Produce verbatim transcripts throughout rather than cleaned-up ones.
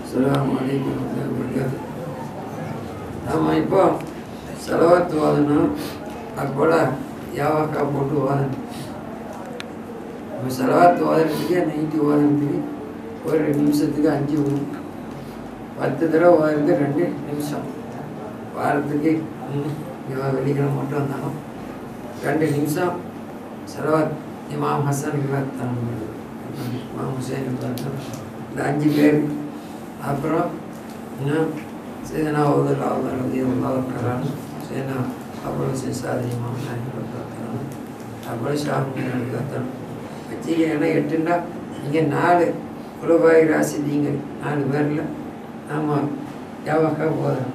அஸ்ஸலாமு அலைக்கும் வரஹ்மத்துல்லாஹி வபரகாத்துஹு. நம்ம இப்போ ஸலவாத் ஓதணும், அது போல் யாவாக்கா போட்டு ஓதணும். நம்ம ஸலவாத் ஓதுறதுக்கு நைட்டு ஓதுறதுக்கு ஒரு ரெண்டு நிமிஷத்துக்கு அஞ்சு வரும், பத்து தடவை ஓதுறதுக்கு ரெண்டு நிமிஷம். வாரத்துக்கு வெள்ளிக்கிழமை மட்டும் வந்தாலும் ரெண்டு நிமிஷம் ஸலவாத் இமாம் ஹசன் இல்லாத்தான் இமாம் ஹுசைன் இல்லாத்தான் இந்த அஞ்சு பேர். அப்புறம் இன்னும் சேதனா ஓதல் ஆவதி உள்ளாவுக்கிறான் சேனா அப்புறம் சாதி இமாம் நாயகம் அப்புறம் ஷாமி கத்தணும் வச்சுக்க. ஏன்னா எட்டுண்டா இங்கே நாலு குலபாய் ராசி நீங்கள் நாலு பேரில் நம்ம யாவாக்கா போதும்.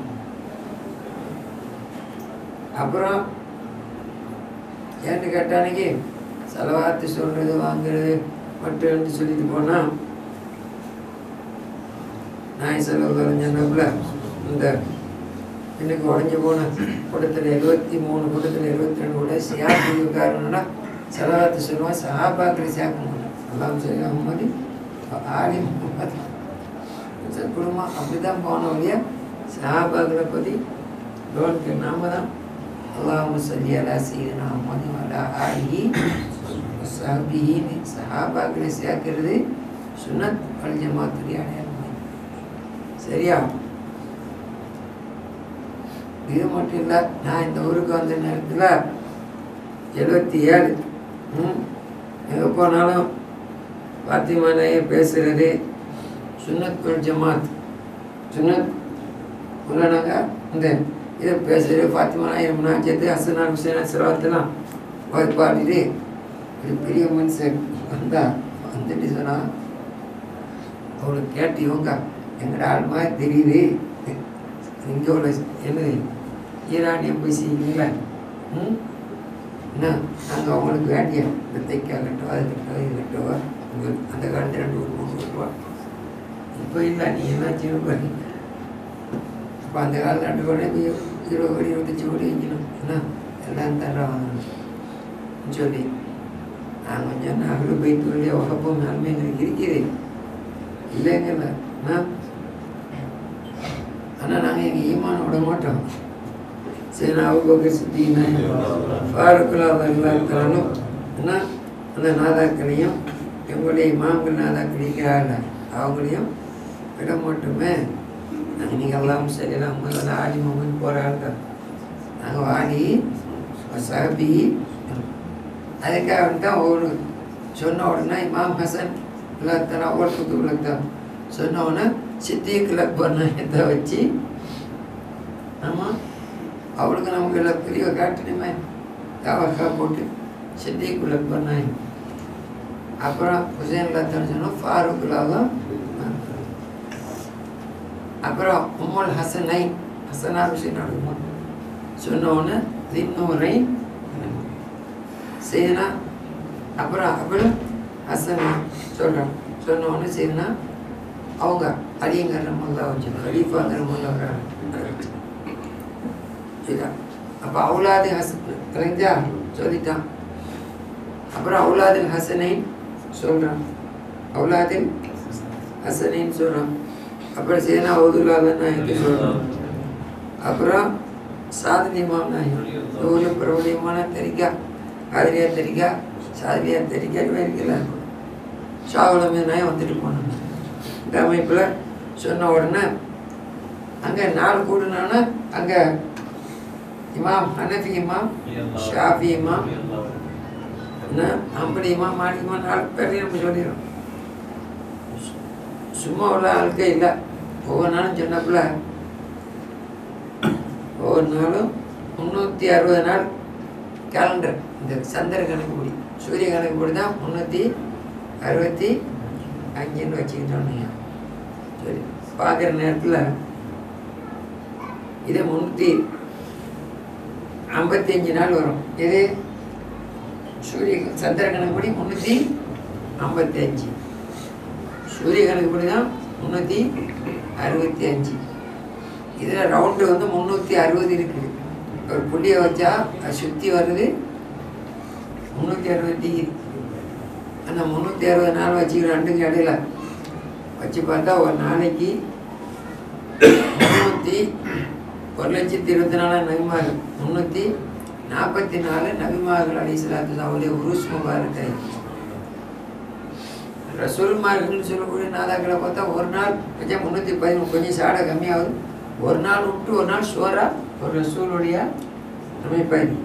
அப்புறம் ஏன்னு கேட்டானுக்கு செலவாத்து சொல்கிறது வாங்குறது மட்டும் சொல்லிட்டு போனால் நாய் செலவு சொன்னப்பல இந்த இன்னைக்கு உடஞ்சி போன கூட்டத்தில் எழுபத்தி மூணு கூட்டத்தில் எழுபத்தி ரெண்டு கூட சியாக்கு காரணம்னா செலவாத்து சொல்லுவான். சஹாபாக்களை சேர்க்க முடியும். எல்லாம் சரி முகமது ஆலி முகமது குடும்பம் அப்படி தான் போன வழியா சஹாபாக்களை பற்றி லோனுக்கு நாம தான் அல்லாஹும்ம ஸல்லி அலா சய்யிதினா முஹம்மது வ அலா ஆலிஹி வ ஸஹ்பிஹி சஹாபாக்களை சேர்க்கிறது சுன்னத் வல் ஜமாத்துடைய அடையாளம். சரியா? இது மட்டும் இல்லை, நான் இந்த ஊருக்கு வந்த நேரத்தில் எழுபத்தி ஏழு ம் எங்கே போனாலும் பாத்திமானையே பேசுகிறது சுன்னத் வல் ஜமாத் சுன்னத் உள்ளனாங்க இந்த இதை பேசுகிறது பாத்திமானாய் முன்னாச்சத்து ஹசனா ஹுசைனா சிலவத்தெல்லாம் பாடிட்டு ஒரு பெரிய மனுஷன் வந்தா வந்துட்டு சொன்னால் அவளுக்கு கேட்டு இவங்க எங்கட ஆள் மாதிரி தெரியுது, இங்கே உள்ள என்னது ஈரானியம் போய் செய்வீங்களா? ம் என்ன நாங்கள் அவங்களுக்கு வேண்டிய இந்த தைக்கா கட்டுவா அது கட்டுவா இது கட்டுவா உங்களுக்கு அந்த காலத்தில் ரெண்டு ஒரு மூணு கட்டுவா. இப்போ இல்லை, நீ என்ன சின்ன பண்ணி இப்போ அந்த காலத்தில் ரெண்டு கோடி இருபது கோடி இருபத்தஞ்சி கோடி வைக்கணும் என்ன எல்லாம் தர வாங்கணும் சொல்லி நான் கொஞ்சம் நகல் போய்த்து வழியா வகப்போ மேலுமே எங்களுக்கு இருக்கிறேன் இல்லைங்கல்ல. ஆனால் நாங்கள் எங்கள் ஈமான விட மாட்டோம். சரி நான் அவங்க சுற்றினா ஃபாருக்குலாம் இருக்கிறாலும் என்ன அந்த நாதாக்களையும் எங்களுடைய இமாம்கள் நாதாக்களிக்கிறாங்க அவங்களையும் விட மாட்டோமே. நாங்கள் நீங்கள் எல்லாம் சரியெல்லாம் முதல்ல ஆடி மகன் போகிறாங்க. நாங்கள் ஆடி சஹபி அதுக்காக தான் ஒரு சொன்ன உடனே இமாம் ஹசன் இல்லாத்தான் ஒரு புது விளத்தான் சொன்ன உடனே சித்திக்கு லக்பர் நாயத்தை வச்சு ஆமாம் அவளுக்கு நமக்கு எல்லாம் பெரிய காட்டணுமே யாவாக்கா போட்டு சித்திக்கு லக்பர் நாய். அப்புறம் ஹுசைன் இல்லாத்தான் சொன்னோம் ஃபாரூக்குலாவும். அப்புறம் உம்முல் ஹசனை ஹசனா ஹுசைன் அடுக்குமா சொன்ன உடனே தின்னூரை செய்யனா. அப்புறம் அப்புறம் ஹசனா சொல்கிறோம் சொன்ன உடனே செய்யனா அவங்க அலிங்கிற முல்லா வச்சு ஹலீஃபாங்கிற முல்லா சரிதா. அப்போ அவுலாது ஹசன் தெரிஞ்சா சொல்லிட்டான். அப்புறம் அவுலாதில் ஹசனை சொல்கிறான், அவுலாதில் ஹசனைன்னு சொல்கிறான். அப்புறம் சேனா உதுலாத நாயக்கு சொல்கிறான். அப்புறம் சாதனியமான நாயகம் ஊரில் பிரபலியமான தெரிக்கா காதிரியா தெரிக்கா சாதிரியா தெரிக்கா இருக்கல ஷாவுலமே நாயம் வந்துட்டு போனாங்க. இந்த அமைப்பில் சொன்ன உடனே அங்கே நாலு கூடுனான்னா அங்கே இமாம் ஹனஃபி இமாம் ஷாஃபி இமாம் என்ன அம்படி இமாம் மாலிக் இமாம் நாலு பேரையும் நம்ம சொல்லிடுறோம். சும்மா உள்ள ஆளுக்கே இல்லை. ஒவ்வொரு நாளும் சொன்னப்பில் ஒவ்வொரு நாளும் முந்நூற்றி அறுபது நாள் கேலண்டர் இந்த சந்திர கணக்குப்படி சூரிய கணக்குப்படி தான் முந்நூற்றி அறுபத்தி அஞ்சுன்னு வச்சுக்கிட்டோன்னு சரி பார்க்குற நேரத்தில் இது முந்நூற்றி ஐம்பத்தி அஞ்சு நாள் வரும். இது சூரிய சந்திர கணக்குப்படி முந்நூற்றி ஐம்பத்தி அஞ்சு சூரிய கணக்குப்படி தான் முந்நூற்றி அறுபத்தி அஞ்சு. இதில் ரவுண்டு வந்து முந்நூற்றி அறுபது இருக்குது. ஒரு புள்ளியை வச்சா அது சுற்றி வருது முந்நூற்றி அறுபது டிகிரி. அந்த முந்நூற்றி அறுபது நாள் வச்சுக்கிற ரெண்டுக்கு இடையில வச்சு பார்த்தா ஒரு நாளைக்கு முன்னூற்றி ஒரு லட்சத்தி இருபத்தி நாலாம் நபிமார்கள் முன்னூற்றி நாற்பத்தி நாலு நபிமார்கள் அலைஹிஸ்ஸலாத்து அவருடைய உருஸ் முபாரக்கை ரசூல்மார்கள்னு சொல்லக்கூடிய நாதாக்களை பார்த்தா ஒரு நாள் கொஞ்சம் முந்நூற்றி பதிமூணு கொஞ்சம் சாடை கம்மியாகுது. ஒரு நாள் விட்டு ஒரு நாள் ஷோரா ஒரு ரசூலுடைய அமைப்பயணி.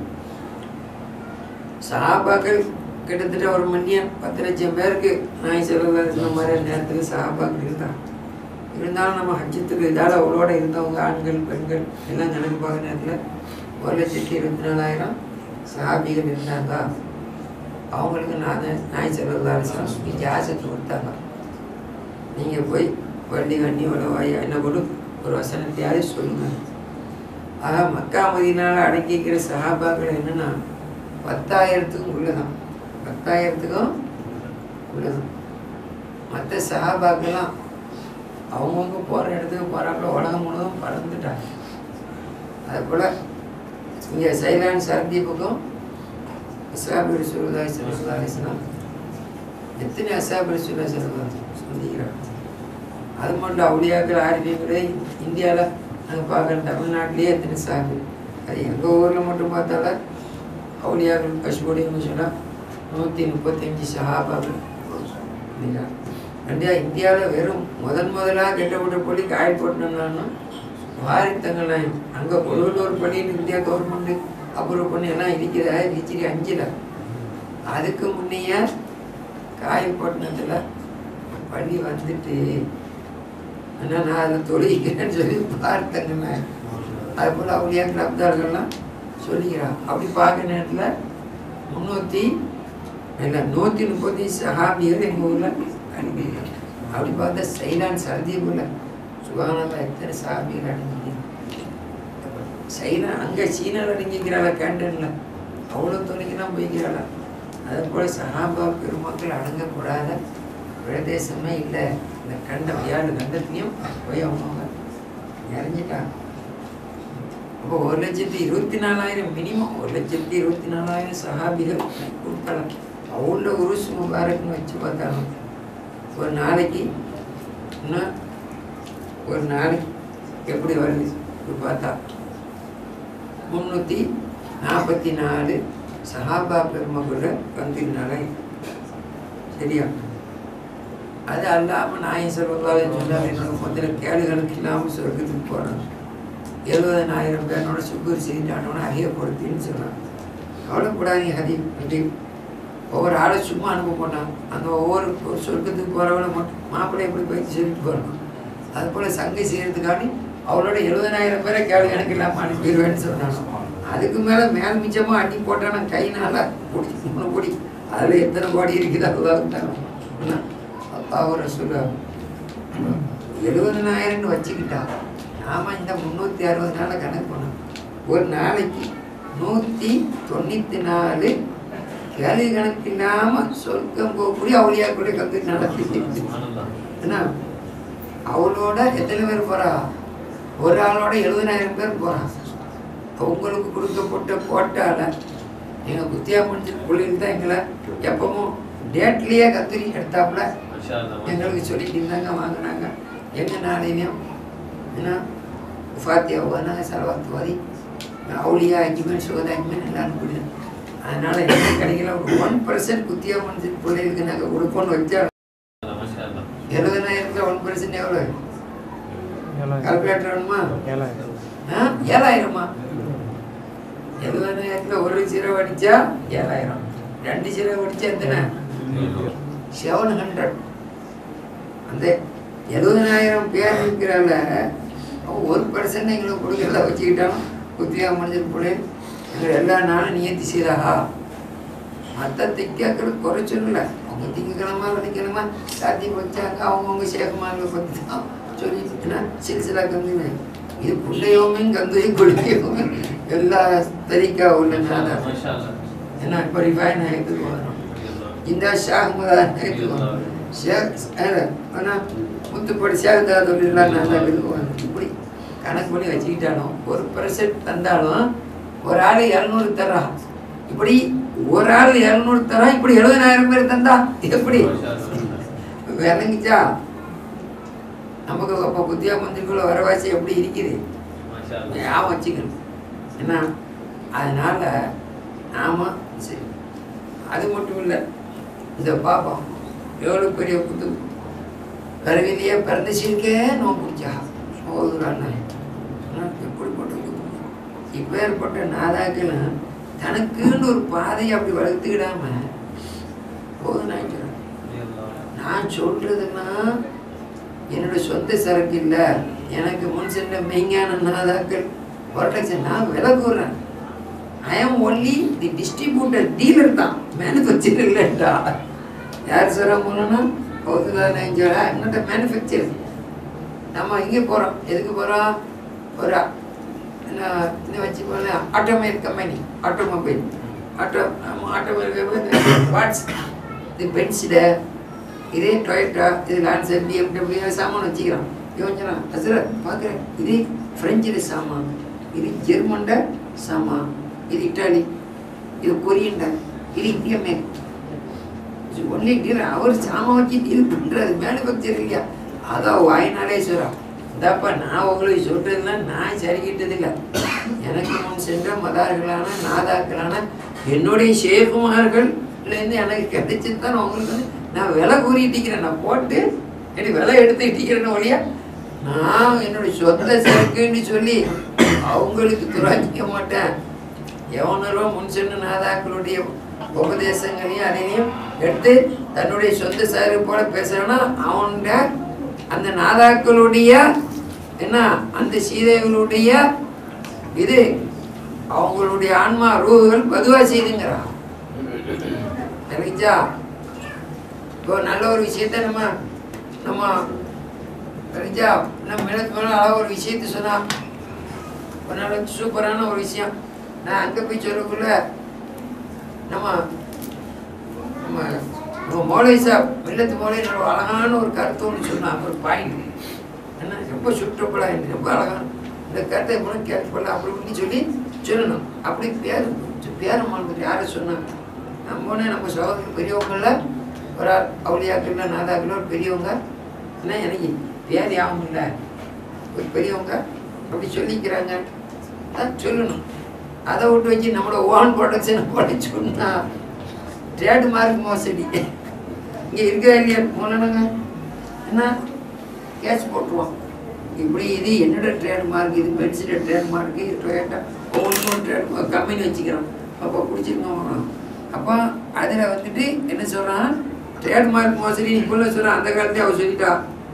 சஹாபாக்கள் கிட்டத்தட்ட ஒரு மணியம் பத்து லட்சம் பேருக்கு நாய் செல்வதா இந்த மாதிரி நேரத்தில் சஹாபாக்கள் இருந்தாங்க. இருந்தாலும் நம்ம ஹஜ்ஜத்துக்கு இதால் அவளோட இருந்தவங்க ஆண்கள் பெண்கள் எல்லாம் கணக்கு பார்க்குற நேரத்தில் ஒரு லட்சத்தி இருபத்தி நாலாயிரம் சஹாபிகள் இருந்தாங்க. அவங்களுக்கு நான் நாய் செல்வதாலும் இங்கே ஆசத்தை கொடுத்தாங்க. நீங்கள் போய் வண்டி வண்டி உழவாய் என்ன கொடு ஒரு வசனத்தையாவது சொல்லுங்கள். ஆக மக்கா மதீனால அடங்கிக்கிற சஹாபாக்கள் என்னென்னா பத்தாயிரத்துக்கும் உள்ளதான் பத்தாயிரத்துக்கும் உள்ளதான். மற்ற சஹாபாக்கெல்லாம் அவங்கவுங்க போகிற இடத்துக்கு போகிறாங்களோ உலகம் முழுவதும் பறந்துட்டாங்க. அதுபோல் இங்கே சைலான் சர்தீப்புக்கும் அஸ்ஹாபு ரசூலுல்லாஹி ஸல்லல்லாஹு அலைஹி வஸல்லம் எத்தனை அஸ்ஹாபு ரசூலுல்லாஹி ஸல்லல்லாஹு அலைஹி வஸல்லம் சந்திக்கிறாங்க. அது மட்டும் அவுலியாக்கள் ஆரிஃபீன்களே இந்தியாவில் நாங்கள் பார்க்குற தமிழ்நாட்டிலேயே எத்தனை சாபு. அது எங்கள் ஊரில் மட்டும் பார்த்தால அவுலியாக்கள் கஷ்போடின்னு சொன்னால் நூற்றி முப்பத்தஞ்சு சஹாபாக்கள் இல்லையா. ரெண்டியா இந்தியாவில் வெறும் முதன் முதலாக கெட்டப்பட்ட பள்ளி காயல் போட்டோம்னா வாரித்தங்கள் அங்கே ஒரு பள்ளின்னு இந்தியா கவர்மெண்ட்டு அப்ரூவ் பண்ணி எல்லாம் இருக்கிற ஹிஜ்ரி அஞ்சில் அதுக்கு முன்னையே காயல்பட்டினத்தில் பள்ளி வந்துட்டு ஆனால் நான் அதை தொழிக்கிறேன்னு சொல்லி பார்த்தேங்கண்ணே. அது போல் அவளியாக்கள் அப்தார்கள்லாம் சொல்லிக்கிறான். அப்படி பார்க்குற நேரத்தில் முந்நூற்றி இல்லை நூற்றி முப்பத்தி சஹாபிகள் எங்கள் ஊரில் அனுப்பிடுறாங்க. அப்படி பார்த்தா சைலான் சர்தீபுல சுகானந்தா எத்தனை சஹாபிகள் அனுப்பிங்க. சைனா அங்கே சீனாவில் அடங்கிக்கிறாளா கேண்டனில் அவ்வளோ துணைக்கெல்லாம் போய்க்கிறாளா. அது போல் சஹாபா பெருமக்கள் அடங்கக்கூடாத பிரதேசமே இல்லை. இந்த கண்டம் ஏழு கண்டத்துலையும் போய் அவங்க இறஞ்சிட்டாங்க. அப்போ ஒரு லட்சத்தி இருபத்தி நாலாயிரம் மினிமம் ஒரு லட்சத்தி இருபத்தி நாலாயிரம் சஹாபிகள் கொடுத்தாலும் அவ்வளோ உருஸ் முபாரக்னு வச்சு பார்த்தாலும் ஒரு நாளைக்கு இன்னும் ஒரு நாளைக்கு எப்படி வருது பார்த்தா முந்நூற்றி நாற்பத்தி நாலு சஹாபா பெருமக்குள்ள பங்கினால சரியா. அது அல்லாமல் நாயம் சொல்வதால் சொன்னால் என்னோட முதல்ல கேடுகளுக்கு இல்லாமல் சொர்க்கத்துக்கு போகிறாங்க. எழுபதனாயிரம் பேரோட சுக்குர் செய்தானோன்னு அறியப்படுத்தின்னு சொன்னாங்க. கவலைப்படாதீங்க ஹரி ஹரி ஒவ்வொரு ஆளை சும்மா அனுப்ப போட்டாங்க. அந்த ஒவ்வொரு சொர்க்கத்துக்கு போகிறவளை மட்டும் மாப்பிள்ளை எப்படி போயிட்டு சொல்லிட்டு போகணும். அது போல் சங்கை செய்கிறதுக்காண்டி அவளோட எழுபதனாயிரம் பேரை கேள்வி எனக்கு இல்லாமல் அனுப்பிடுவேன்னு சொன்னாங்க. அதுக்கு மேலே மேல் மிச்சமாக அடி போட்டானா கை நல்லா பிடி மூணு பிடி அதில் எத்தனை கோடி இருக்குது அதுதான் அப்பா அவரை சொல்லுவாங்க. எழுபதனாயிரம்னு வச்சுக்கிட்டா நாம இந்த முந்நூற்றி அறுபது நாளில் கணக்கு பண்ணோம். ஒரு நாளைக்கு நூற்றி தொண்ணூற்றி நாலு கேள்வி கணக்கு இல்லாமல் சொர்க்கம் போகக்கூடிய அவளியாக்கூடிய கற்று நடத்தி ஏன்னா அவளோட எத்தனை பேர் போகிறா ஒரு ஆளோட எழுபதாயிரம் பேர் போகிறான். உங்களுக்கு கொடுக்கப்பட்ட கோட்டால் எங்கள் குத்தியா முடிஞ்ச பிள்ளைங்க தான் எங்களை எப்பவும் டேட்லேயே கத்திரி எடுத்தாப்புல எங்களுக்கு சொல்லிட்டு இருந்தாங்க வாங்கினாங்க. எங்கள் நாளையிலையும் ஏன்னா ஃபாத்தியா ஓதுனாங்க செலவாத்து ஓதி அவுளியா அஞ்சுமேன் சுகதா அஞ்சுமேன் எல்லாரும் போயிடுது. அதனால் எனக்கு கிடைக்கல ஒரு ஒன் பர்சன்ட் குத்தியா முடிஞ்ச பிள்ளைகளுக்கு நாங்கள் கொடுப்போம்னு வச்சா எழுபதாயிரத்துல ஒன் பர்சன்ட் எவ்வளோ கால்குலேட்டர் வேணுமா? ஆ ஏழாயிரமா? எழுபதாயிரத்துல ஒரு சீரோ அடிச்சா ஏழாயிரம், ரெண்டு சீரோ அடிச்சா எத்தனை? Seven hundred. அந்த எழுபதாயிரம் பேர் இருக்கிறால ஒரு பர்சன்ட் எங்களுக்கு கொடுக்கறத வச்சுக்கிட்டாலும் குத்தியா முடிஞ்சது போல எங்களை எல்லா நாளும் நியத்தி செய்தாகா. மற்ற திக்காக்கள் குறை சொல்லலை. அவங்க திங்கக்கிழமா வெள்ளிக்கிழமா சாத்தி வச்சாங்க அவங்கவுங்க சேகமாக பற்றி தான் சொல்லிட்டுனா சில்சிலா கந்துங்க. இது புள்ளையோமே கந்தையும் கொள்ளையோமே எல்லா தரிக்கா உள்ளனால ஏன்னா இப்போ ரிஃபைன் ஆகிட்டு வரும். இந்த ஷாஹ்மதான் வரும் ஷேக் ஆனால் முத்துப்படி ஷேக் தொழிலாம் நல்லா இருக்குவாங்க. இப்படி கணக்கு பண்ணி வச்சுக்கிட்டாலும் ஒரு பர்சன்ட் தந்தாலும் ஒரு ஆள் இரநூறு தர்றா. இப்படி ஒரு ஆள் இரநூறு தரா. இப்படி எழுபதாயிரம் பேர் தந்தா எப்படி விளங்கிச்சா? நமக்கு அப்போ புத்தியா மந்திரிக்குள்ள வரவாசி எப்படி இருக்குது ஞாபகம் வச்சுக்கணும் என்ன. அதனால் நாம் சரி அது மட்டும் இல்லை, இந்த பாப்போம் எவ்வளோ பெரிய புத்து கருவிலேயே பிறந்துச்சிருக்கே நோ பிடிச்சா சோதரான்னு எப்படிப்பட்டது. இப்பேற்பட்ட நாதாக்களும் தனக்குன்னு ஒரு பாதையை அப்படி வளர்த்துக்கிடாம போதுனாய்க்கிறான். நான் சொல்றதுன்னா என்னோட சொந்த சரக்கு இல்லை, எனக்கு முன் சென்ற மெய்ஞான நாதாக்கள் ப்ரொடக்ஷன் நான் விலை கூறுறேன். I am only the distributor, dealer தான், மேனுஃபேக்சர் இல்லைட்டா. யார் சொல்ல போனோன்னா பௌத்ததான என்னோட மேனுஃபேக்சர். நம்ம இங்கே போகிறோம், எதுக்கு போகிறோம்? ஒரு என்ன வச்சு போன automobile company, automobile auto automobile company what's இது பென்சில், இதே டொயட்டா, இது லான்சர், பிஎம்டபிள்யூ சாமான் வச்சுக்கிறோம். யோசனா அசரத் பார்க்குறேன், இது ஃப்ரெஞ்சில் சாமான், இது ஜெர்மன்ட சாமான், இது இட்டாலி, இது கொரியன்ட, இது இந்திய மேல். ஒன்லி டீல் அவர் சாமான் வச்சு டீல் பண்ணுறது மேனுஃபேக்சர் இல்லையா. அதான் வாய்னாலே சொல்கிறான். இதாப்பா நான் உங்களுக்கு சொல்கிறதுனா நான் சரிக்கிட்டதில்லை. எனக்கு முன் சென்ற மதார்களான நாதாக்களான என்னுடைய ஷேகுமார்கள்லேருந்து எனக்கு கிடைச்சி தான் நான் உங்களுக்கு வந்து நான் விலை கூறிட்டிக்கிறேன். நான் போட்டு எனக்கு விலை எடுத்துக்கிட்டிக்கிறேன்னு ஒழியா நான் என்னுடைய சொந்த சரக்குன்னு சொல்லி அவங்களுக்கு துராஞ்சிக்க மாட்டேன். எவனரோ முன் சென்ற நாதாக்களுடைய உபதேசங்களையும் அதையும் எடுத்து தன்னுடைய சொந்த சரக்கு போல பேசுகிறேன்னா அவன்கிட்ட அந்த நாதாக்களுடைய என்ன அந்த சீதைகளுடைய இது அவங்களுடைய ஆன்மா ரூகுகள் பதுவா செய்துங்கிறான். சரிச்சா? இப்போ நல்ல ஒரு விஷயத்த நம்ம நம்ம சரிச்சா நம்ம மிளத்து மேலே அழகாக ஒரு விஷயத்த சொன்னா ஒரு நல்ல சூப்பரான ஒரு விஷயம். நான் அங்கே போய் சொல்லக்குள்ள நம்ம நம்ம நம்ம மோலை சாப் மில்லத்து மோலை என்னோட அழகான ஒரு கருத்து ஒன்று சொன்னான். ஒரு பாயிண்ட் என்ன ரொம்ப சுற்றப்படா என்று ரொம்ப அழகான இந்த கருத்தை கூட கேட்கப்படல அப்படி இப்படின்னு சொல்லி சொல்லணும். அப்படி பேர் பேர மாநிலத்தில் யாரை சொன்னாங்க? நம்ம போனேன் நம்ம சகோதரர் பெரியவங்கள ஒரு ஆள் அவளியாக்கள்ல நாதாக்களோ ஒரு பெரியவங்க என்ன எனக்கு பேர் யாவும் இல்லை ஒரு பெரியவங்க அப்படி சொல்லிக்கிறாங்க. அதான் சொல்லணும். அதை விட்டு வச்சு நம்மளோட ஓன் ப்ரொடக்ஷனை போட சொன்னா ட்ரேட்மார்க் மோசடி இங்கே இருக்கா இல்லையா போனாங்க என்ன கேஷ் போட்டுருவோம். இப்படி இது என்னோட ட்ரேட்மார்க், இது பென்சிலோட ட்ரேட்மார்க்கு, இது டொயேட்டா ஒவ்வொன்றும் ட்ரேட்மார்க் கம்பெனி வச்சுக்கிறோம். அப்போ பிடிச்சிருக்கோம். அப்போ அதில் வந்துட்டு என்ன சொல்கிறான் ட்ரேட்மார்க் மோசடி இப்போல சொல்கிறான். அந்த காலத்தையும் அவர் சொல்லிட்டா.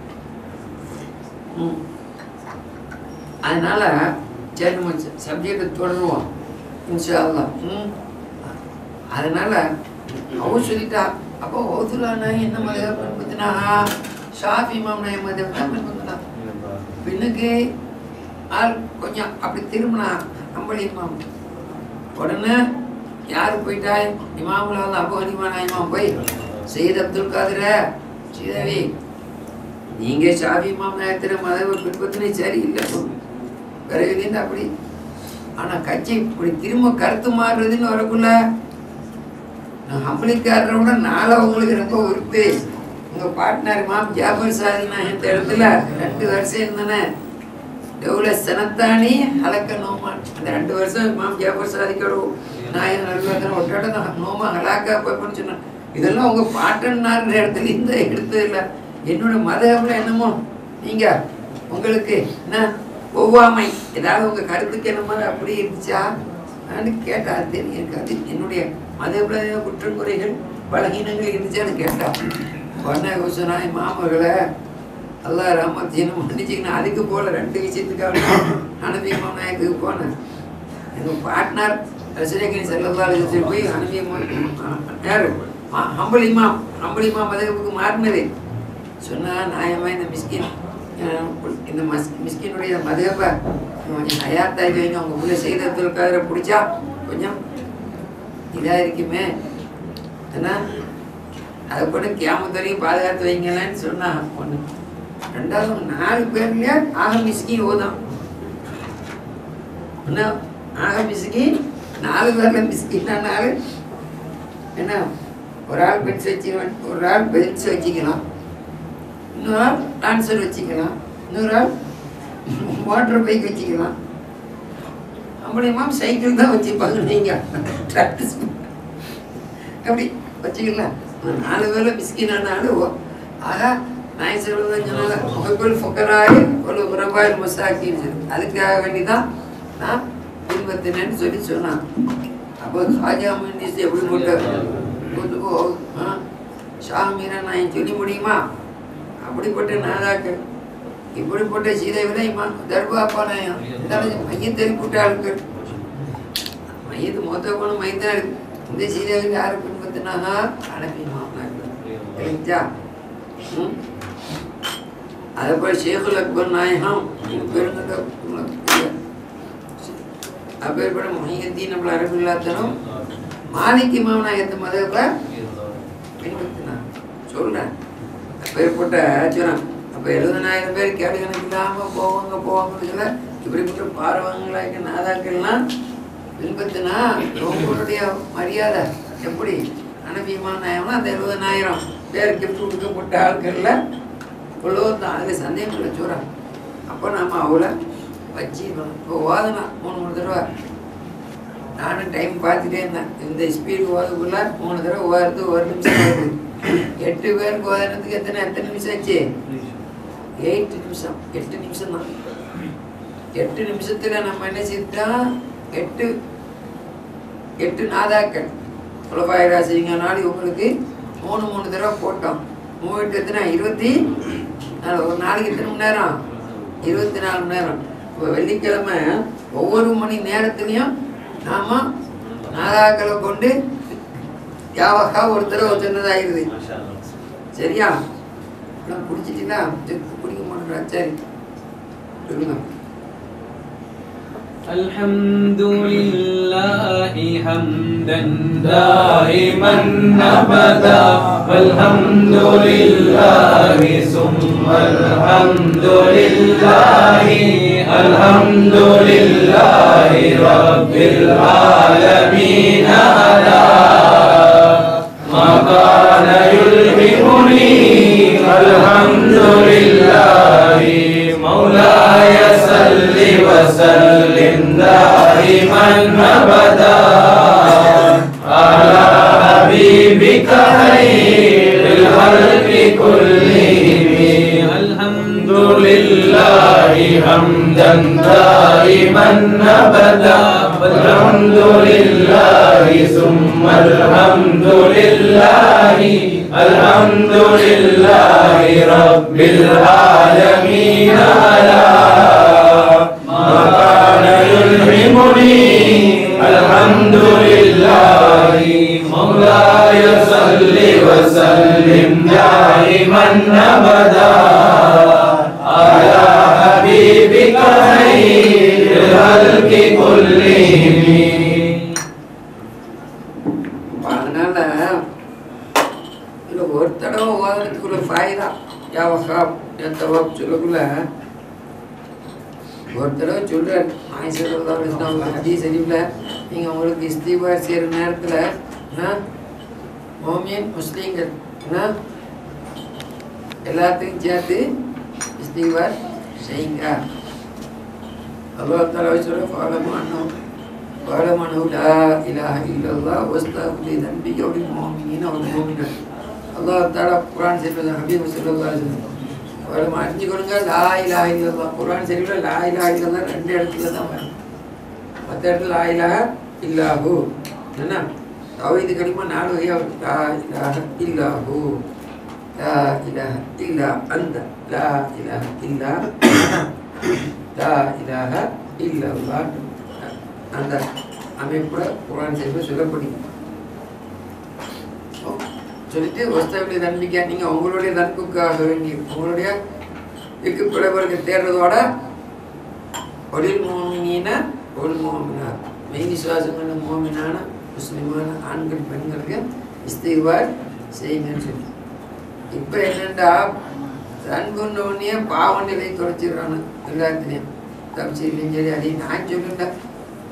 ம் அதனால் சரி நம்ம சப்ஜெக்டை தொடருவோம் இன்ஷா அல்லாஹ். ம் அதனால் அவர் சொல்லிட்டா. அப்போ ஓதுலானா என்ன மதம் பண்படுத்தினா ஷாஃபி இமாம் நாய மதம் தான் பண்படுத்தினா. பின்னுக்கு ஆள் கொஞ்சம் அப்படி திரும்பினா அம்பளி இமாம். உடனே யார் போயிட்டா இமாமுல வந்து அபு ஹனீஃபா இமாம் போய் சையத் அப்துல் காதிர சீதாவி நீங்கள் ஷாஃபி இமாம் நாயத்திர மதவை பின்பற்றினே சரி இல்லை விரைவிலேருந்து அப்படி. ஆனால் கட்சி இப்படி திரும்ப கருத்து மாறுறதுன்னு வரக்குள்ள நான் அம்பளிக்காரரை விட நாளை உங்களுக்கு ரொம்ப உறுப்பு. உங்கள் பார்ட்னர் மாம் ஜாபர் சாதி நான் இந்த இடத்துல ரெண்டு வருஷம் இருந்தேனே எவ்வளோ சனத்தானி ஹலக்க நோமான். அந்த ரெண்டு வருஷம் மாம் ஜாபர் சாதிக்கோட நான் நல்ல ஒட்டோட தான் நோமா ஹலாக்கா போய்ப்போன்னு சொன்னேன். இதெல்லாம் உங்கள் பாட்டன்னார் இடத்துல இந்த எடுத்தது இல்லை. என்னோட மதம்ல என்னமோ நீங்கள் உங்களுக்கு என்ன ஒவ்வாமை ஏதாவது உங்கள் கருத்துக்கு என்ன மாதிரி அப்படி இருந்துச்சா நான் கேட்டால் தெரியும். இருக்காது என்னுடைய மதபுல குற்றங்குறைகள் பலகீனங்கள் இருந்துச்சான்னு கேட்டான். உடனே சொன்னா மாமகளை அல்லா ராமத்தியனும் மன்னிச்சிங்கன்னா அதுக்கு போல ரெண்டு விஷயத்துக்காக அனபி இமாம் நாயத்துக்கு போனேன். எங்கள் பார்ட்னர் ரசனகிரி செல்லதாலு போய் அனபி யார் ஹம்பல் இமாம் ஹம்பல் இமாம் மதகுக்கு மாறினது சொன்னால் நியாயமாக இந்த மிஸ்கின் இந்த மஸ் மிஸ்கினுடைய மதகப்பை கொஞ்சம் ஹயாத்தாக்கி வைங்க. அவங்க உள்ள செய்தத்துக்காக பிடிச்சா கொஞ்சம் இதாக இருக்குமே ஏன்னா அதை கூட கியாமத்து வரைக்கும் பாதுகாத்து வைங்களான்னு சொன்னான் ஒன்று. ரெண்டாவது நாலு பேர்லையே ஆக மிஸ்கி ஓதான் என்ன ஆக மிஸ்கி நாலு பேரில் மிஸ்கின்னாலு என்ன ஒரு ஆள் பென்ஸ் வச்சுக்கலாம், ஒரு ஆள் பென்ஸ் வச்சுக்கலாம், இன்னொரு ஆள் டான்சர் வச்சுக்கலாம், இன்னொரு ஆள் மோட்டர் பைக் வச்சுக்கலாம். அப்படியுமா சைக்கிள் தான் வச்சுப்பாங்க. நீங்கள் ப்ராக்டிஸ் அப்படி வச்சுக்கலாம். நாலு வேலை மிஸ்கினானாலும் ஆக நான் சொல்லுவேன் சொன்னால முகக்குள் ஃபொக்கராய் ஒரு பிரபாயில் மசாக்கின்னு அதுக்காக வேண்டி தான் நான் பின்பற்றினேன்னு சொல்லி சொன்னான். அப்போ ஹாஜா மினிஸ் எப்படி போட்ட ஷா மீரா நான் சொல்லி முடியுமா? அப்படிப்பட்ட நாதாக்கு இப்படிப்பட்ட சீதைவில தர்பாப்பா நான் மையம் தெரிவிட்ட ஆளுக்கள் மையத்து மொத்த போன மையம் தான் இருக்கு. இந்த சீதைவில் யாரை பின்பற்றினாங்க? அனுப்பி மாப்பிள்ளா. ம் அதே போல் ஷேகுல் அக்பர் நாயகம் பெருங்கிட்ட அப்பேற்பட்ட மையத்தையும் நம்மள அரபில்லாத்தனும் மாலிக் இமாம் நாயகத்து மதத்தை பின்பற்றினான் சொல்கிறேன். அப்பேற்பட்ட சொன்னான். அப்போ எழுபதனாயிரம் பேர் கேடு கணக்கு இல்லாமல் போவாங்க போவாங்கன்னு சொல்ல இப்படிப்பட்ட பாரவங்களாக்க நாதாக்கள்லாம் பின்பற்றினா உங்களுடைய மரியாதை எப்படி அனுப்பியமான நாயம்னா அந்த எழுபதனாயிரம் பேர் கிஃப்ட் கொடுக்கப்பட்ட ஆட்களில் இவ்வளவு தான். அதில் சந்தேகம் இல்லை சொல்கிறான். அப்போ நம்ம அவளை வச்சுக்கணும். இப்போ ஓதனா மூணு மூணு தடவை நானும் டைம் பார்த்துட்டே இருந்தேன். இந்த ஸ்பீடு ஓதுக்குள்ள மூணு தடவை ஓதுறது ஒரு நிமிஷம் வருது. எட்டு பேருக்கு ஓதுறதுக்கு எத்தனை எத்தனை நிமிஷம் ஆச்சு? எயிட்டு நிமிஷம். எட்டு நிமிஷம் தான். எட்டு நிமிஷத்தில் நம்ம என்ன செய்தோம்? எட்டு எட்டு நாதாக்கள் குலபாயிரா செய்யுங்க நாளை உங்களுக்கு மூணு மூணு தடவை போட்டோம். மூணு எட்டு எத்தனை? இருபத்தி நாலு. ஒரு நாளைக்கு எத்தனை மணி நேரம்? இருபத்தி நாலு மணி நேரம். இப்போ வெள்ளிக்கிழமை ஒவ்வொரு மணி நேரத்துலையும் நாம் நாதாக்களை கொண்டு யாவகா ஒரு தடவை சொன்னதாகிடுது. சரியா? எல்லாம் பிடிச்சிட்டீங்களா? பிடிக்க மாட்டேங்கிறா. சரி சொல்லுங்க. الحمد لله حمدا دائما أبدا والحمد لله ثم الحمد لله الحمد لله رب العالمين على ما كان يلهمني الحمد لله مولاي صل وسلم دائما أبدا على حبيبك خير الخلق كلهم الحمد لله حمدا دائما أبدا والحمد لله ثم الحمد لله الحمد لله رب العالمين على ما كان يلهمني الحمد لله مولاي صل وسلم دائما أبدا على حبيبك خير الخلق كلهم. ஒரு தடவை ஓதுறதுக்குள்ள ஃபாயிதா யாவகாப் தவாப் சொல்லக்குள்ள ஒரு தடவை சொல்கிறார். ஆயிஷா ஹதீஸ் ஷரீஃபில் நீங்கள் உங்களுக்கு இஸ்திக்பார் செய்கிற நேரத்தில் மோமின் முஸ்லீம்கள் எல்லாத்துக்கும் சேர்த்து இஸ்திக்பார் செய்யுங்க. அல்லாஹ் தஆலா சொல்ற ஃபஅலமானு ஃபஅலமானு லா இலாஹ இல்லல்லாஹ் வஸ்தக்ஃபிர் லிதன்பிக வலில் முஃமினீன வல் முஃமினாத். அல்லாஹ் தஆலா குர்ஆன் ஷரீஃபில் ஹபீப் ஸல்லல்லாஹு அலைஹி வஸல்லம் அவரை அறிஞ்சுக்கொள்ளுங்க. லா இலாஹ இல்லல்லாஹ் குர்ஆன் ஷரீஃபில் லா இலாஹ இல்லல்லாஹ் ரெண்டு இடத்துல தான் வரும். மற்ற இடத்துல லா இலாஹ இல்லாஹு என்ன தௌஹீது கலிமா நாலு வகையாக வரும். லா இலாஹ இல்லாஹு லா இலாஹ இல்லா அந்த லா இலாஹ இல்லா லா இலாஹ இல்லல்லாஹ் அந்த அமைப்புல குர்ஆன் ஷரீஃபில் சொல்லப்படுது. சொல்லிட்டு வஸ்தவனுடைய நன்மைக்கா நீங்கள் உங்களுடைய நட்புக்காக வேண்டி உங்களுடைய இதுக்கு பிறகு தேடுறதோட ஒளில் மோமினா ஒளி மோமினா மெய் விசுவாசமான மோமினான முஸ்லிமான ஆண்கள் பெண்களுக்கு இஸ்திக்பார் செய்யுங்கன்னு சொல்லி. இப்போ என்னென்னா தன்புன்னே பாவ நிலை குறைச்சிடுறானு எல்லாத்துலேயும் தப்சீலையும் சரி அதையும் நான் சொல்லிட்டேன்.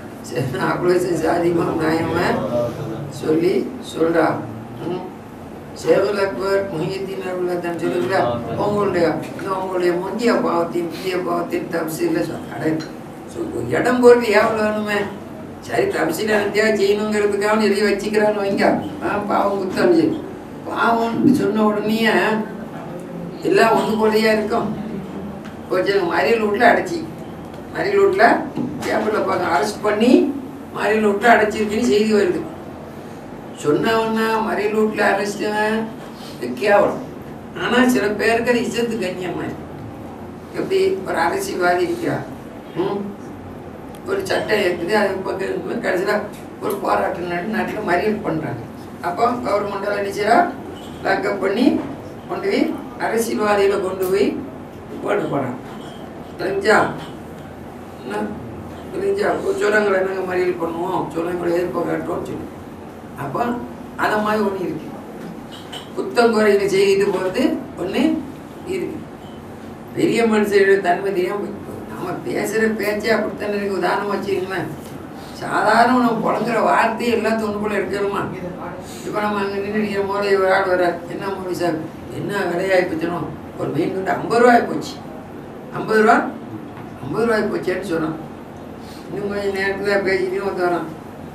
சரி அவ்வளோ சாதிமா நியாயமாக சொல்லி சொல்கிறா. ஷேகுல் அக்பர் முஹியுத்தீன் அவர்கள் தான் சொல்லுங்களா, உங்களுடைய உங்களுடைய முந்திய பாவத்தின் முந்திய பாவத்தின் தப்சீலில் சொன்னாரு. இடம் பொருள் ஏவல் வேணுமே, சரி தப்சீல வித்தியா செய்யணுங்கிறதுக்காக எழுதி வச்சுக்கிறான்னு வைங்க. பாவம் குத்தம் செய்யும். பாவம்னு சொன்ன உடனே எல்லாம் ஒன்று போலையா இருக்கும். கொஞ்சம் மறியல் வீட்டில் அடைச்சி மறியல் வீட்டில் பேப்பரில் பார்க்க அரெஸ்ட் பண்ணி மறியல் வீட்டில் அடைச்சிருக்குன்னு செய்தி வருது. சொன்னவன்னா மறியல் வீட்டில் அரெஸ்ட்டுவன் கேவலம். ஆனால் சில பேருக்கு அது இசத்து கண்ணியமாக எப்படி ஒரு அரசியல்வாதி இருக்கிறா, ம் ஒரு சட்டம் இருக்குது, அது பக்கம் கடைசியில் ஒரு போராட்டம் நடந்து நாட்டில் மறியல் பண்ணுறாங்க. அப்போ கவர்மெண்டால் நினைச்சா லாக்கப் பண்ணி கொண்டு போய் அரசியல்வாதியில் கொண்டு போய் போட்டு போகிறாங்க. தெரிஞ்சா என்ன தெரிஞ்சா சொல்லுங்களை என்னங்க மறியல் பண்ணுவோம், சொல்லுங்களை எதிர்ப்பு காட்டுவோம்னு சொல்லி. அப்போ அதை மாதிரி ஒன்று இருக்கு. குத்தம் குறைகளை செய்து போகிறது ஒன்று இருக்கு. பெரிய மனுஷரோட தன்மை தெரியாமல் நம்ம பேசுகிற பேச்சே அப்படித்தானே இருக்கு. உதாரணம் வச்சுக்கங்களேன், சாதாரண நம்ம புழங்குற வார்த்தையை எல்லாத்தையும் ஒன்று போல எடுக்கணுமா? இப்போ நம்ம அங்கே நின்று மோடி ஒரு ஆள் வர்றார், என்ன மோடி சார் என்ன விலையாகி போச்சணும், ஒரு மீன் கொண்டு ஐம்பது ரூபாய் போச்சு, ஐம்பது ரூபா ஐம்பது ரூபாய் போச்சேன்னு சொன்னோம். இன்னும் கொஞ்சம் நேரத்தில் பேசிட்டு வந்து வரோம்.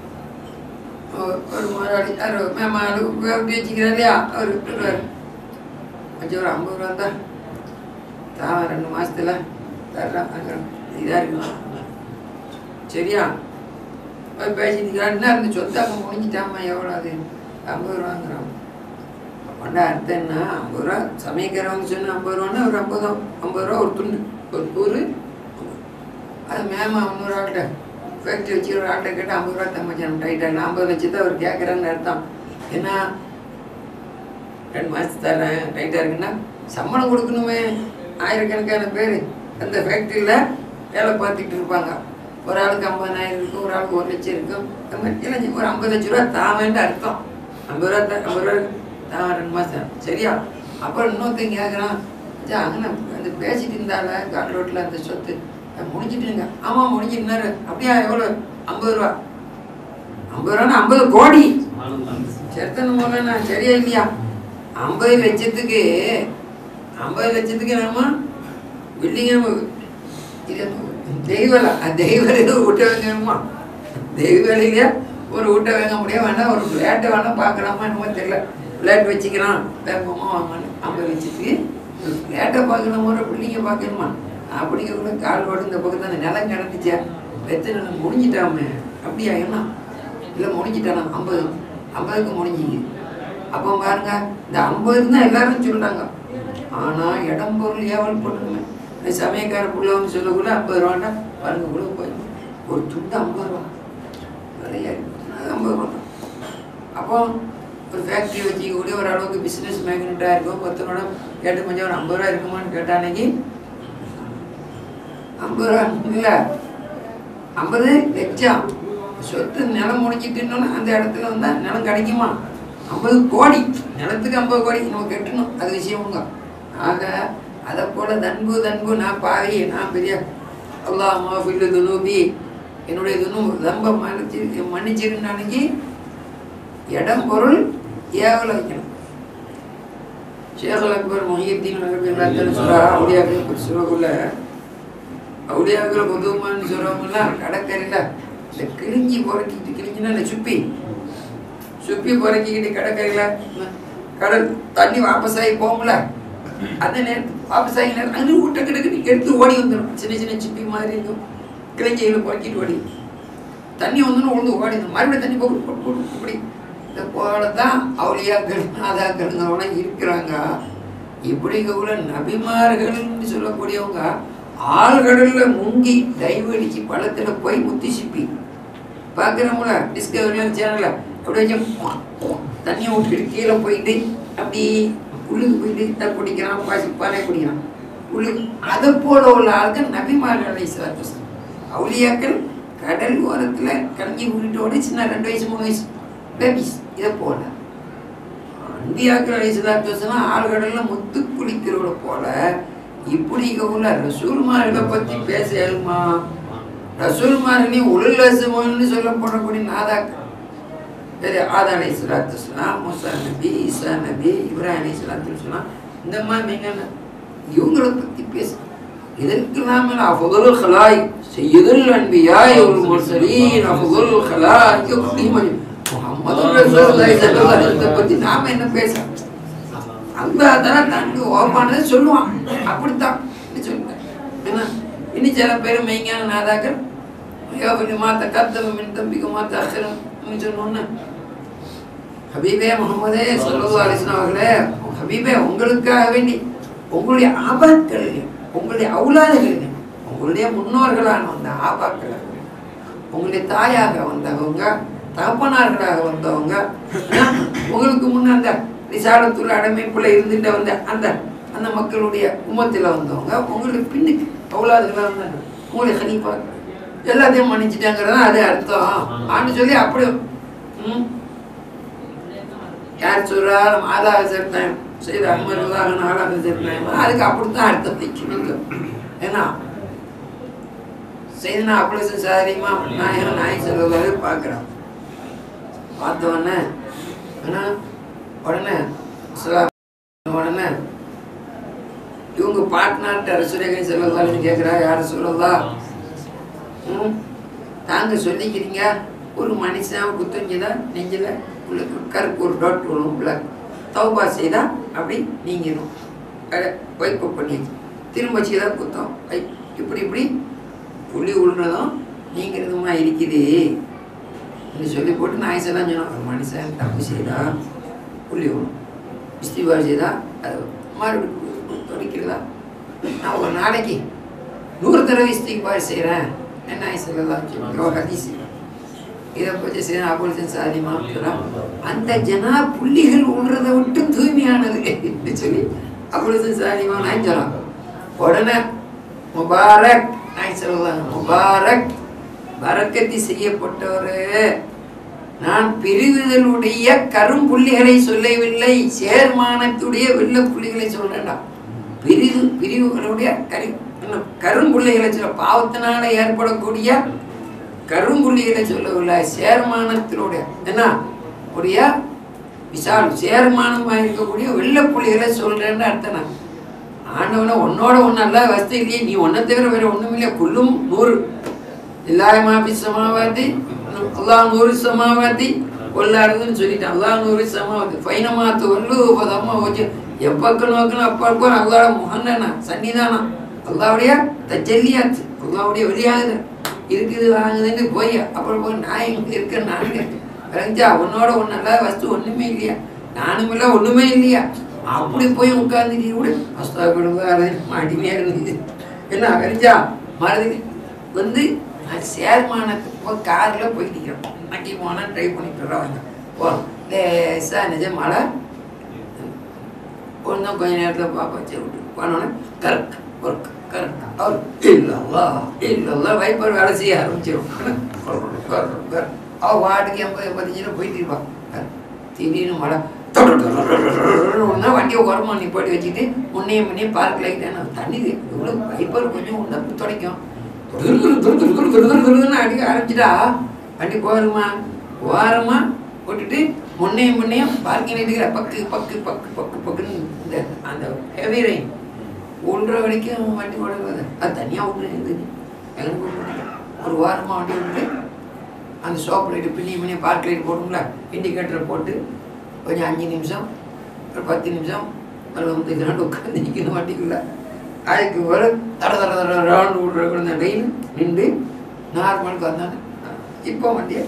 ஒரு முதலாளி அவர் மேமாளு வச்சுக்கிறார் இல்லையா, அவர் சொல்லுவார் கொஞ்சம் ஒரு ஐம்பது ரூபா தான் தான் ரெண்டு மாதத்தில் தர்றான் இதாக இருக்கும். சரியா பேசிட்டுக்கிறான் அந்த சொத்தாங்க முடிஞ்சிட்டாமா, எவ்வளோ அது ஐம்பது ரூபாங்கிறான். கொண்டா அர்த்தம் என்ன, ஐம்பது ரூபா சமைக்கிறவங்க சொன்னால் ஐம்பது ரூபான்னா ஒரு ஐம்பது ஐம்பது ரூபா ஒரு துண்டு ஒரு கூறு. அது மேமா இன்னொரு ஆள்கிட்ட ஃபேக்ட்ரி வச்சு ஒரு ஆட்டை கேட்டால் ஐம்பது ரூபா தம்பிச்சான் டைட்டாக ஐம்பது லட்சத்தை அவர் கேட்குறான்னு அர்த்தம். ஏன்னா ரெண்டு மாதத்து தர்றேன் டைட்டாக இருக்குன்னா சம்பளம் கொடுக்கணுமே. ஆயிரக்கணக்கான பேர் அந்த ஃபேக்ட்ரியில் வேலை பார்த்துக்கிட்டு இருப்பாங்க. ஒரு ஆளுக்கு ஐம்பதாயிரம் இருக்கும், ஒரு ஆளுக்கு ஒரு லட்சம் இருக்கும். அந்த மாதிரி ஒரு ஐம்பது லட்ச ரூபா தாமேன்ட்டு அர்த்தம். ஐம்பது ரூபா தான் ஐம்பது ரூபா தான் ரெண்டு மாதம். சரியா? அப்புறம் இன்னொருத்தங்க கேட்குறான், அங்கே அந்த பேசிட்டு இருந்தால காட்டு ரோட்டில் அந்த சொத்து முடிஞ்சிட்டுங்க. ஆமாம் முடிஞ்சிட்டுனாரு. அப்படியா எவ்வளோ? ஐம்பது ரூபா. ஐம்பது ரூபான்னா ஐம்பது கோடி செத்தன போலண்ணா. சரியா இல்லையா? ஐம்பது லட்சத்துக்கு ஐம்பது லட்சத்துக்கு நம்ம பில்டிங்க இது தெய்வலை தெய்வலையில் விட்ட வைக்கணுமா? தெய்வலையில ஒரு வீட்டை வாங்க முடியாது, வேணா ஒரு ஃப்ளாட்டை வேணா பார்க்கலாமா என்னமோ தெரியல. ஃப்ளாட் வச்சுக்கலாம் வேப்பமா வாங்கணும். ஐம்பது லட்சத்துக்கு ஒரு ஃப்ளாட்டை பார்க்கணுமா, ஒரு பில்டிங்கை பார்க்கணுமா? அப்படிங்கிற கால் ரோடு இந்த பக்கத்தில் அந்த நிலம் கிடந்துச்சா வெத்து நிலம் முடிஞ்சிட்டாமே. அப்படியா என்ன இல்லை முடிஞ்சிட்டானா? ஐம்பது ஐம்பதுக்கு முடிஞ்சிங்க. அப்போ பாருங்க இந்த ஐம்பது தான் எல்லாரும் சொல்கிறாங்க. ஆனால் இடம் பொருள் ஏவல் பண்ணுங்க. இந்த சமயக்கார பிள்ளைன்னு சொல்லக்குள்ள ஐம்பது ரூபாண்டா பாருங்க கூட போய் ஒரு துண்டு ஐம்பது ரூபா விளையாடு ஐம்பது ரூபா தான். அப்போ ஒரு ஃபேக்ட்ரி வச்சுக்கூட ஒரு அளவுக்கு பிஸ்னஸ் மேக்னெட்டாக இருக்கும். பத்தனோட கேட்டு கொஞ்சம் ஒரு ஐம்பது ரூபா இருக்குமான்னு கேட்டானேக்கு ஐம்பது ரூபா இல்லை ஐம்பது லட்சம் சொத்து நிலம் முடிஞ்சிட்டுன்னு அந்த இடத்துல வந்தால் நிலம் கிடைக்குமா? ஐம்பது கோடி நிலத்துக்கு ஐம்பது கோடி நம்ம கட்டணும். அது விஷயமுங்க. ஆக அதை போல தன்பு தன்பு நான் பாவி நான் பெரிய அல்லாஹ் மாஃபில்லு துனூபி என்னுடைய துணு ரொம்ப மன்னிச்சு மன்னிச்சிருந்தானுக்கு இடம் பொருள் ஏவல வைக்கணும். ஷேகுல் அக்பர் முஹியுத்தீன் அவர்கள் சொல்கிறா அவுலியாக்கள் சொல்லுக்குள்ள அவுலியாக்கள் பொதுமான்னு சொல்கிறவங்கலாம் கடற்கரையில் இந்த கிழிஞ்சி பொறக்கிட்டு கிழிஞ்சினா இல்லை சுப்பி சுப்பி பொறக்கிக்கிட்டு கடற்கரையில் கடல் தண்ணி வாபஸாகி போகும்ல, அந்த நேரத்து வாபஸாகி நேரம் அங்கே ஊட்ட கிடக்கு எடுத்து ஓடி வந்துடும். சின்ன சின்ன சுப்பி மாதிரி இருக்கும், கிழிஞ்சிகளை பொறக்கிட்டு ஓடி தண்ணி வந்துடும், உழுந்து ஓடி வந்துடும். மறுபடியும் தண்ணி போட்டு போட்டு போட்டு இப்படி இந்த போல தான் அவுலியாக்கள் நாதாக்கள்ங்கிறவங்க இருக்கிறாங்க. இப்படிங்க கூட நபிமார்கள்னு சொல்லக்கூடியவங்க ஆழ்கடலில் முங்கி டைவ் அடிச்சு பள்ளத்தில் போய் முத்தி சிப்பி பார்க்குறவங்கள டிஸ்கவரியில் சேனலில் அப்படி வச்சு தண்ணியை விட்டுக்கிட்டு கீழே போயிட்டு அப்படி உள்ளுக்கு போயிட்டு தப்பு பிடிக்கிறான், பாசி பானை பிடிக்கிறான் உள்ளுக்கு. அதை போல உள்ள ஆட்கள் நபிமார்கள் அலைஹிஸ்ஸலாத்து வஸலாம். அவுலியாக்கள் கடல் ஓரத்தில் கலங்கி விட்டுட்டோட சின்ன ரெண்டு வயசு மூணு வயசு பேபிஸ். இதை போல அன்பியாக்கள் அலைஹிஸ்ஸலாத்து வஸலாம் ஆழ்கடலில் முத்து குளிக்கிறவளை போல இப்படி உள்ள ரசூல்மார்களை பற்றி பேச எழுமா? ரசூல்மார்களையும் உலுல் அஸ்மான்னு சொல்லப்படக்கூடிய நாதாக்கள் வேறு ஆதா அலைஹிஸ்ஸலாத்து வஸ்ஸலாம், மூசா நபி, ஈசா நபி, இப்ராஹிம் அலைஹிஸ்ஸலாத்து வஸ்ஸலாம், இந்த மாதிரி மெய்ஞான இவங்களை பற்றி பேச இதற்கெல்லாம் மேலே அஃதலுல் ஹலாயிக் சய்யிதுல் அன்பியாஇ வல் முர்ஸலீன் அஃதலுல் ஹலாயிக் குலீமன் முஹம்மது ரசூலுல்லாஹி ஸல்லல்லாஹு அலைஹி வஸல்லம் பற்றி நாம் என்ன பேசுகிறோம்? அந்த அதெல்லாம் தனக்கு ஓப்பானதை சொல்லுவான். அப்படித்தான் சொல்லுவேன். ஏன்னா இனி சில பேர் மெய்ஞான நாதாக்கள் மாத்த கத்தமின் தம்பிக்கு மாத்த அச்சரம் சொன்னோன்னு ஹபீபே முகமதே ஸல்லல்லாஹு அலைஹி வஸல்லம் அவர்களே, ஹபீபே உங்களுக்காக வேண்டி உங்களுடைய ஆபாக்கள், உங்களுடைய அவுலாதுகள், உங்களுடைய முன்னோர்களான வந்த ஆபாக்கள், உங்களுடைய தாயாக வந்தவங்க, தகப்பனார்களாக வந்தவங்க, உங்களுக்கு முன்ன அந்த ரிசாலத்துள்ள அடைமைப்புல இருந்துட்டு வந்த அந்த அந்த மக்களுடைய உம்மத்தில் வந்தவங்க, உங்களுக்கு பின்னுக்கு அவுலாதுகளாக வந்தாங்க, உங்களுடைய ஹலீஃபா எல்லாத்தையும் மன்னிச்சுட்டாங்கிறதா அது அர்த்தம் ஆன்னு சொல்லி அப்படி ம் யார் சொல்றாரு மாதாக சேர்த்தேன் செய்த அமர்வதாக நாளாக சேர்த்தேன் அதுக்கு அப்படித்தான் அர்த்தம் வைக்கணுங்க. ஏன்னா செய்தனா அப்படி சாரியமா நாயகம் நாய் சொல்வதாக பார்க்குறோன். பார்த்தவொடனே ஏன்னா உடனே உடனே இவங்க பாட்னார்ட்ட அரசுரேகை செல்வதான்னு கேட்குறா, யார் சொல்லலா ம் தாங்க சொல்லிக்கிறீங்க ஒரு மனுஷன் குத்தஞ்சதா நெஞ்சில் உங்களுக்கு கருக்கு ஒரு டாட் விழும் பிளாக் தௌபா செய்தா அப்படி நீங்கிடும். வைப்பு பண்ணியாச்சு. திரும்ப செய்தா குத்தம் வை இப்படி இப்படி புள்ளி விழுறதும் நீங்கிறதுமா இருக்குது சொல்லி போட்டு நாய்ஸெல்லாம் சொன்னோம். ஒரு மனுஷன் தப்பு செய்தா புள்ளி விழும், இஸ்திபார் செய்தா அது மறுபடியும் துடிக்கிறதா. நான் ஒரு நாளைக்கு நூறு தடவை இஸ்திபார் செய்கிறேன் என்ன சொல்லலாம் ஹதீஸ். இதை பற்றி செய்ய அபுல் சாதிமா அந்த ஜனா புள்ளிகள் விழுறதை விட்டு தூய்மையானது என்று சொல்லி அபுல் சாதிமா நான் சொல்லலாம். உடனே முபாரக் நான் சொல்லலாம், முபாரக் பரக்கத்தி செய்யப்பட்டவரு, நான் பிரிவுதலுடைய கரும்புள்ளிகளை சொல்லவில்லை, சேர்மானத்துடைய வெள்ள புள்ளிகளை சொல்றேன்டா. பிரிவு பிரிவுகளுடைய கரு கரும்புள்ளிகளை சொல்ல பாவத்தினால ஏற்படக்கூடிய கரும்புள்ளிகளை சொல்லவில்லை, சேர்மானத்தினுடைய என்ன உடைய விசால் சேர்மானமாக இருக்கக்கூடிய வெள்ளப்புள்ளிகளை சொல்றேன்னு அர்த்தம். ஆண்டவனை உன்னோட ஒன்று அல்ல வசதி இல்லையே, நீ ஒன்றை தவிர வேற ஒன்றும் இல்லையா, குள்ளும் நூறு எல்லாய் மாபி சமாவாதி அல்லாஹ் நூறு சமாவாதி கொள்ளாருன்னு சொல்லிட்டான். அல்லாஹ் நூறு சமாவாதி ஃபைனமாத்து வல்லு பதம்மா வச்சு எப்பக்க நோக்கணும் அப்பா அல்லாட முகன்னா சன்னிதானம் அல்லாவுடைய தஜல்லியாச்சு அல்லாவுடைய வெளியாகுது இருக்குது வாங்குதுன்னு போய் அப்புறம் போய் நான் எங்கே இருக்கேன் நானுங்க விளைஞ்சா உன்னோட ஒன்று நல்லா வஸ்து ஒன்றுமே இல்லையா, நானும் இல்லை ஒன்றுமே இல்லையா, அப்படி போய் உட்காந்துட்டு கூட வஸ்தா கொடுங்க அடிமையாக இருந்துச்சு என்ன விளைஞ்சா மறுதி வந்து சேர்மானத்துக்கு போய் காரில் போய்க்கிறோம். அங்கே போனால் ட்ரை பண்ணிட்டு வரோம் போகிறோம் லேசாக நிஜம் மழை ஒன்றும் கொஞ்ச நேரத்தில் பார்க்க வச்சு விட்டு போனோன்னே கரெக்ட் ஒர்க் கரெக்ட் அவர் இல்லல்லா இல்லல்லா வைப்பர் வேலை செய்ய ஆரம்பிச்சிடும். அவள் வாட்டுக்கு எண்பது எண்பத்தஞ்சில் போயிட்டு இருப்பான். திடீர்னு மழை ஒன்றா வண்டியை உரமா நீ போட்டு வச்சுட்டு முன்னையும் முன்னையும் பார்க் லைட் தண்ணி இவ்வளோ வைப்பர் கொஞ்சம் ஒன்றா துடைக்கும் துருதுன்னு அடிக்க ஆரம்பிச்சிட்டா வண்டி போகிறோமா ஓரமா போட்டுட்டு முன்னையும் முன்னையும் பார்க்கிங் லைட்டுக்கிற பக்கு பக்கு பக்கு பக்கு பக்குன்னு இந்த அந்த ஹெவி ரெயின் ஒன்றரை வரைக்கும் வண்டி ஓடுறது அது தனியாக ஒன்று இருந்தது. எனக்கு ஒரு வாரமாக வண்டி விட்டுட்டு அந்த ஷாப் லைட்டு பின்னி பின்னி பார்க் லைட் போடுங்களா இண்டிகேட்டரை போட்டு கொஞ்சம் அஞ்சு நிமிஷம் ஒரு பத்து நிமிஷம் ஒரு வந்து ரெண்டு உட்காந்து நிற்கணும் வண்டிக்குள்ள. அதுக்கு ஒரு தட தட தட ரவுண்டு விடுற லைன் நின்று நார்மலுக்கு வந்தாங்க. இப்போ வண்டியை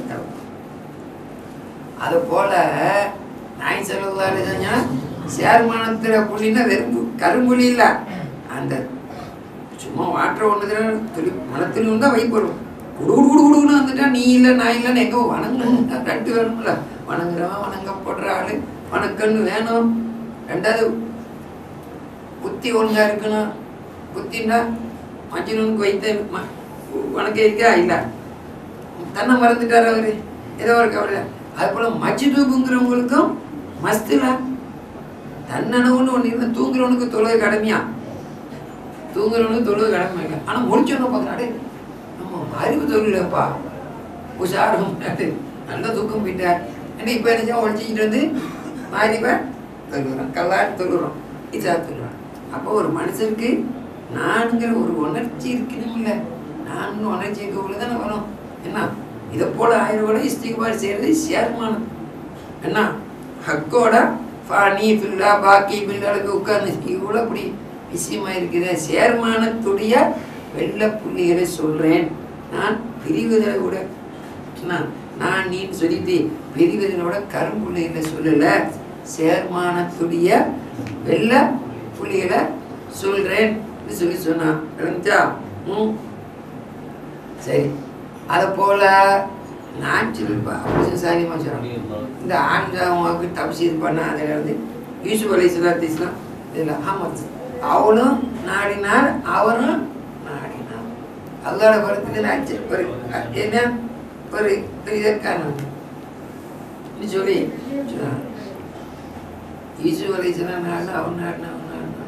அது போல் நாய் செலவுதாருன்னா சேர்மானத்தில் புள்ளின்னா வெறும் கரும்புள்ளி இல்லை, அந்த சும்மா வாட்டர் ஒன்று துளி மனத்தில் தான் வைப்படும் குடு குடு குடு குடுன்னு வந்துட்டா நீ இல்லை நான் இல்லைன்னு எங்கே வணங்கணும் ரெண்டு வேணும்ல, வணங்குறவன் வணங்கப்படுற ஆள் வணக்கன்னு வேணும். ரெண்டாவது புத்தி ஒழுங்காக இருக்கணும். புத்தின்னா மஞ்சளுக்கு வைத்த வணக்க இருக்கா இல்லை தன்னை மறந்துட்டார் அவர் ஏதோ ஒரு கவலை. அது போல் மஜ்தூபுங்கிறவங்களுக்கும் மஸ்தில் தன்னனவுன்னு ஒன்று இருந்தால் தூங்குறவனுக்கு தொழுகை கடமையா, தூங்குறவனுக்கு தொழுகை கடமை இல்லை. ஆனால் முடிச்சவன பார்க்குறாடே நம்ம அறிவு தொழிலப்பா உஷாரம் நல்லா தூக்கம் போயிட்டார் ஏன்னா இப்போ என்ன ஒழிச்சிக்கிட்டு வந்து மாறிப்பேன் தொழுகிறோம், கல்லாட்டு தொழுகிறோம், இதா தொழுகிறோம். அப்போ ஒரு மனுஷனுக்கு நான்கிற ஒரு உணர்ச்சி இருக்கணும் இல்லை, நான் உணர்ச்சி இருக்கக்குள்ள தானே வரும். என்ன இதை போல் ஆயிரம் கூட இஸ்திக்பார் செய்கிறது சேர்மானம். என்ன ஹக்கோட ஃபானி ஃபில்லா பாக்கி பில்லாளுக்கு உட்கார்ந்து இவ்வளோ அப்படி விஷயமா இருக்குது. சேர்மானத்துடைய வெள்ளை புள்ளிகளை சொல்கிறேன். நான் பிரிவதை விட நான் நீன்னு சொல்லிட்டு பிரிவதனோட கரும்புள்ளிகளை சொல்லலை, சேர்மானத்துடைய வெள்ளை புள்ளிகளை சொல்கிறேன் சொல்லி சொன்னான். இருந்துச்சா? ம் சரி. அதை போல் நான் சொல்லிப்பா சாரியமாக சொல்கிறேன். இந்த ஆண்களுக்கு தப்சீர் பண்ண அதில் இருந்து யூசுப் அலைஹிஸ்ஸலாத்து இஸ்லாம் இதில் ஆமாம் அவளும் நாடினார் அவரும் நாடினார். அல்லாஹ் வரத்துக்கு ஆச்சு ஒரு என்ன ஒரு இதற்கான சொல்லி சொன்னான். யூசுப் அலைஹிஸ்ஸலாம் நாடு அவன் நாடினா அவன் நாடினா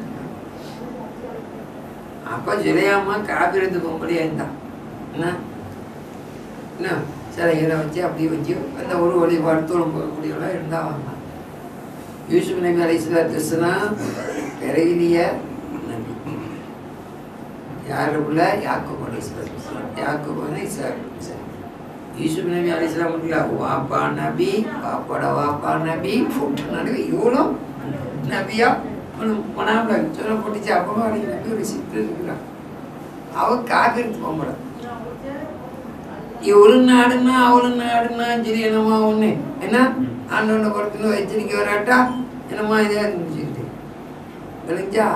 அப்போ ஜுலையாமா காப்பிருந்து போகும்படியா இருந்தான். என்ன என்ன சிலைகளை வச்சு அப்படி வச்சு அந்த ஒரு வழிபாடு தோளும் போகக்கூடியவளாக இருந்தால் வாங்கலாம். யூசுப் நபி அலைஹிஸ்ஸலாத்து வஸ்ஸலாம் பிறவிலிய நபி யார் உள்ள யாக்கூப் அலைஹிஸ்ஸலாத்து வஸ்ஸலாம் யாக்கூப் அலைஹிஸ்ஸலாம் யூசுப் நபி அலைஹிஸ்ஸலாம் இல்லை வாப்பா நபி வாப்பாட வாப்பா நபி போட்டு நடுவே இவ்வளோ நபியா ஒன்று மனாமல் சொல்ல போட்டுச்சு. அப்போ அன்றைக்கி நபி ஒரு சித்து இருக்கிறான். அவள் காக்கிரத்து போகக்கூடாது. இவளு நாடுனா அவளு நாடுனா சரி என்னம்மா ஒன்று என்ன ஆண்டவனை பொறுத்துன்னு எச்சரிக்கை வராட்டா என்னம்மா இதாக இருந்துச்சுக்கிட்டு விளைஞ்சா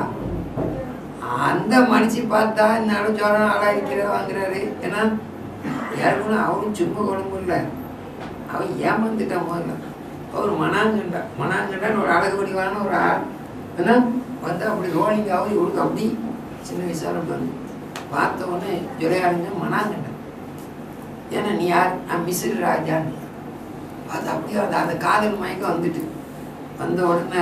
அந்த மனுஷி பார்த்தா இந்த அடைச்சோரம் ஆளாக இருக்கிற வாங்குறாரு. ஏன்னா யாருக்குன்னா அவனும் சும்மா குழம்பு இல்லை, அவன் ஏமாந்துட்டான். முதல்ல அவர் மனாங்கண்டா மனாங்கண்டான்னு ஒரு அழகு வடிவான ஒரு ஆள் ஏன்னா வந்து அப்படி ரோலிங் ஆகும். இவளுக்கு அப்படி சின்ன விசாரம் பண்ணு பார்த்த உடனே ஜுரையாடுங்க மனாங்கண்டா. ஏன்னா நீ யார்? நான் மிஸ்ரு ராஜான்னு அது அப்படியே அந்த அந்த காதல் மயக்கம் வந்துட்டு வந்த உடனே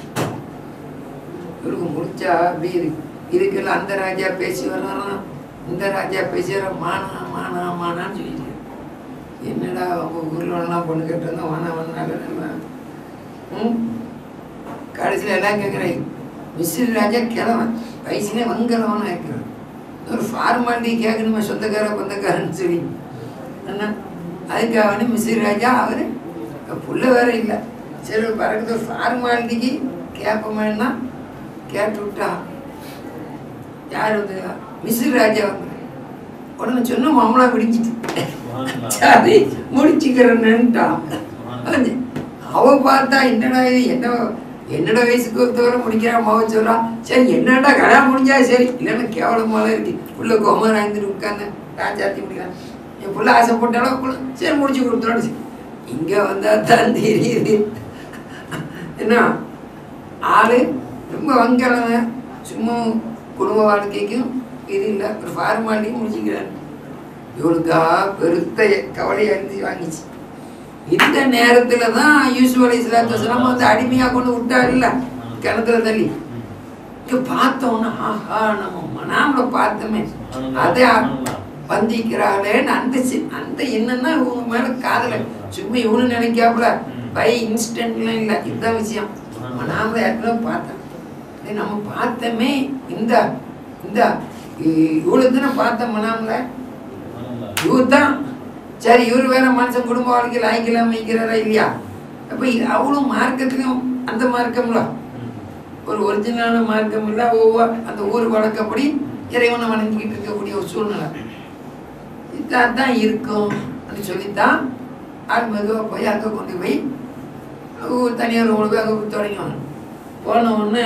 இவருக்கு முடிச்சா அப்படி இருக்கு இருக்குல்ல. அந்த ராஜா பேசி வர்றான், இந்த ராஜா பேசி வர மானா மானா மானான்னு சொல்லிட்டு என்னடா அவங்க ஊர்லலாம் பொண்ணு கேட்டிருந்தா வானா வந்தாங்க. ம் கடைசியில் எல்லாம் கேட்குறேன். மிஸ்ரு ராஜா கிழவன் வயசுலேயே வங்கிழவனாக இருக்கிறான். ஒரு ஃபார்மாலிட்டி கேட்கணுமே சொந்தக்கார பந்தக்காரன்னு சொல்லி என்ன அதுக்காக வந்து மிஸ்ரு ராஜா அவர் புள்ள வேற இல்லை. சரி பறக்குது ஒரு ஃபார்மாலிட்டிக்கு கேட்போமேன்னா கேட்டு விட்டா யார் வந்து மிஸ்ரு ராஜா வந்து உடனே சொன்ன மாமலா பிடிச்சிட்டு சரி முடிச்சுக்கிறேன்னுட்டான். அவ பார்த்தா என்னடா இது என்ன என்னோட வயசுக்கு ஒருத்தவரை முடிக்கிறான் மாவ சொல்கிறான். சரி என்னடா கடா முடிஞ்சா சரி இல்லைன்னா கேவலமாலாம் இருக்கு புள்ள கோமரம் ஆய்ந்துட்டு உட்காந்து ராஜாத்தி முடிக்கிறான். என் பிள்ளை ஆசைப்பட்டாலும் சரி முடிச்சு கொடுத்துருவோம். சரி இங்கே வந்தால் தான் தெரியுது என்ன ஆள் ரொம்ப வங்கலங்க சும்மா குடும்ப வாழ்க்கைக்கும் இது இல்லை ஒரு ஃபார்மாலிட்டியும் முடிச்சுக்கிறாரு. இவளுக்கா பெருத்த கவலையாக இருந்து வாங்கிச்சு. இந்த நேரத்தில் தான் யூசுப் அலைஹிஸ்ஸலாத்து வஸ்ஸலாம் வந்து அடிமையாக கொண்டு விட்டார் இல்லை கிணத்துல தள்ளி. இங்கே பார்த்தோன்னா ஆஹா நம்ம மனாமலை பார்த்தோமே அதை வந்திக்கிறாளேன்னு அந்த அந்த என்னன்னா இவங்க மேலே காதலை சும்மா இவனு நினைக்காப்புல பை இன்ஸ்டன்ட்லாம் இல்லை. இதுதான் விஷயம். மனாமலை ஏற்கனவே பார்த்தேன் நம்ம பார்த்தோமே இந்த இந்த இவளுக்கு தானே பார்த்தோம் மனாமலை இவர் தான். சரி இவர் வேற மனுஷன் குடும்ப வாழ்க்கையில் ஆய்க்கலாம் வைக்கிறாரா இல்லையா? அப்போ அவளும் மார்க்கத்துக்கும் அந்த மார்க்கம்ல ஒரு ஒரிஜினலான மார்க்கம் இல்லை. ஒவ்வொரு அந்த ஊர் வழக்கப்படி இறைவனை வணங்கிக்கிட்டு இருக்கக்கூடிய ஒரு சூழ்நிலை இதான் தான் இருக்கும் அப்படின்னு சொல்லித்தான் ஆள் மெதுவாக போய் அங்கே கொண்டு போய் தனியார் கொண்டு போய் அங்கே தொடங்கிவாங்க. போன உடனே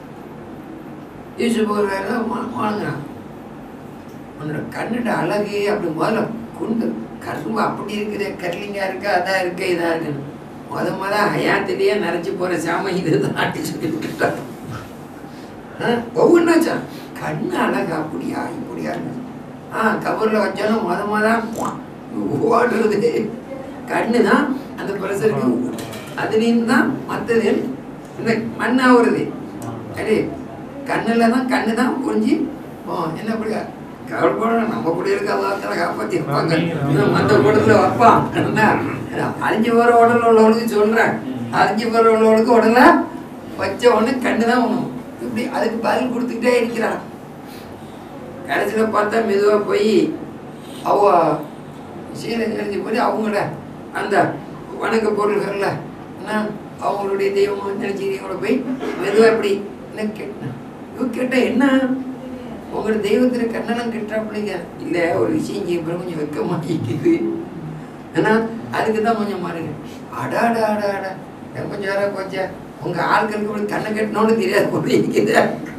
யூசுப் ஒரு வேலை வாங்குறான். உன்னோட கண்ணுட அழகு அப்படி முதல்ல குண்டு கரும்பு அப்படி இருக்குது கர்லிங்காக இருக்கா அதான் இருக்கு இதாக இருக்குன்னு முத முத ஹயாத்திலேயே நிறச்சி போகிற சாம இதுதான் ஆட்டி சொல்லி விட்டுட்டான். ஒவ்வொன்றாச்சா கண்ணு அழகு அப்படியா இப்படியா ஆ கபூரில் வச்சாலும் முத முத ஓடுறது கண்ணு தான் அந்த ப்ரெஷருக்கு அதுலேருந்து தான் மற்றது இந்த மண்ணாகிறது. அடே கண்ணில் தான் கண்ணு தான் புரிஞ்சு ஓ என்ன அப்படியா கவலைப்பட நம்ம கூட இருக்க எல்லாத்தால காப்பாற்றி வைப்பாங்க. மற்ற கூட்டத்தில் வைப்பான். அழிஞ்சு போகிற உடல் உள்ளவளுக்கு சொல்கிறேன், அழிஞ்சு போகிற உள்ளவளுக்கு உடலை வச்ச உடனே கண்ணு தான் ஒன்றும் இப்படி அதுக்கு பதில் கொடுத்துக்கிட்டே இருக்கிறான். கடைசியில் பார்த்தா மெதுவாக போய் அவ சீலை கழிஞ்சு போய் அவங்கள அந்த வணக்க பொருள்களில் அவங்களுடைய தெய்வம் நினைச்சியோட போய் மெதுவாக இப்படி என்ன கேட்டேன். இவ கேட்டால் என்ன உங்களோட தெய்வத்தில் கண்ணனம் கெட்டாப்பிள்ளைங்க இல்லை, ஒரு விஷயம் செய்யப்பறம் கொஞ்சம் வைக்க மாட்டேங்குது. ஏன்னா அதுக்கு தான் கொஞ்சம் மாறுங்க. அடாடா அடா அடா கொஞ்சம் யாரா போச்சா உங்கள் ஆட்களுக்கு கண்ணை கட்டணும்னு தெரியாது போல இருக்குது.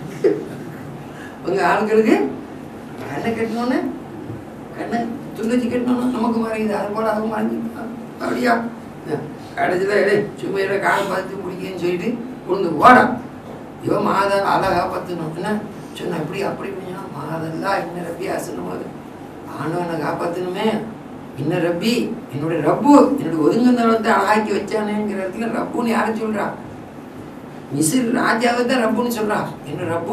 உங்கள் ஆட்களுக்கு கண்ணை கட்டணுன்னு கண்ணை துணிச்சு கட்டணும்னு நமக்கு மறையுது. அது போல் அவங்க மறைஞ்சிருக்காங்க. அப்படியா கடைசியில் சும்மையில காலம் பார்த்து பிடிக்குன்னு சொல்லிட்டு உளுந்து ஓடா இவன் மாதம் அழகா பார்த்துக்கணும். என்ன சொன்ன இப்படி அப்படி பண்ணா மாதெல்லாம் இன்னும் ரப்பி ஆசனும் போது ஆண்டவனை காப்பாற்றணுமே. இன்னும் ரப்பி என்னுடைய ரப்பு என்னுடைய ஒதுங்குந்தளத்தை அழகாக்கி வச்சானேங்கிற இடத்துல ரப்புன்னு யாரை சொல்றா? மிசிர் ராஜாவை தான் ரப்புன்னு சொல்றா. என்ன ரப்பு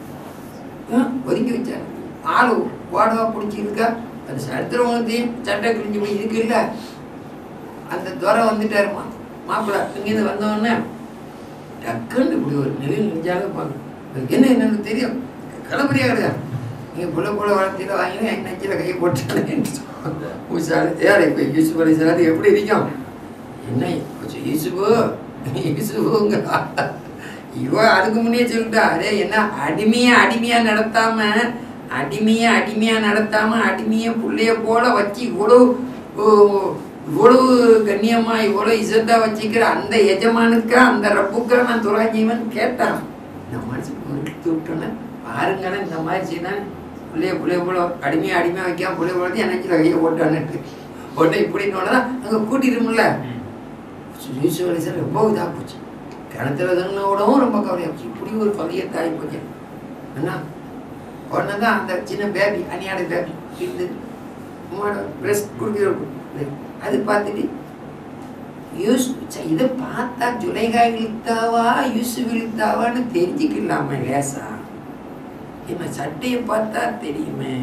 ஒதுக்கி வச்சாங்க. ஆளு ஓடவா பிடிச்சி இருக்கா அந்த சரித்திரத்தையும் சட்டை கிழிஞ்சு போய் இருக்கு இல்லை. அந்த துறை வந்துட்டாருமா மாப்பிள்ளை இங்கேருந்து வந்தோடனே டக்குன்னு இப்படி ஒரு நிலையில் நெஞ்சாக பார்க்கணும். என்ன என்னன்னு தெரியும் கிளம்புறியா கிடையாது. நீங்கள் புள்ள புள்ள வளர்த்தியில் வாங்கினா என் நெஞ்சில் கையை போட்டாங்க. யார் இப்போ யூசுப் அலி சலாத்து எப்படி இருக்கும்? என்ன யூசுபு யூசுபுங்க இவ அதுக்கு முன்னே சொல்லிட்டா. அதே என்ன அடிமையா அடிமையா நடத்தாம அடிமையா அடிமையா நடத்தாம அடிமையை பிள்ளைய போல வச்சு இவ்வளவு இவ்வளவு கண்ணியமா இவ்வளவு இசத்தா வச்சுக்கிற அந்த எஜமானுக்கா அந்த ரப்புக்கா நான் துறாஞ்சிவன் கேட்டான். இந்த மனசுக்கு எடுத்து விட்டோன்னே பாருங்கன்னா இந்த மாதிரி செய்தான் பிள்ளைய பிள்ளைய போல அடிமையா அடிமையா வைக்காம பிள்ளைய போல எனக்கு கையை போட்டான்னுட்டு போட்டா இப்படின்னோடதான் அங்கே கூட்டிடும்ல. யூசுப் அலி சார் ரொம்ப இதாக போச்சு. கிணத்துல விடவும் ரொம்ப கவலையாக போச்சு. இப்படி ஒரு பள்ளியத்தை ஆகி போச்சு. என்ன உடனே தான் அந்த சின்ன பேபி அணியாட பேபி இது பிரெஸ்ட் கொடுக்குற அது பார்த்துட்டு யூஸ் இதை பார்த்தா ஜுலைகா இழுத்தாவா யூசுப் இழுத்தாவான்னு தெரிஞ்சுக்கலாமே லேசா. என்ன சட்டையை பார்த்தா தெரியுமே.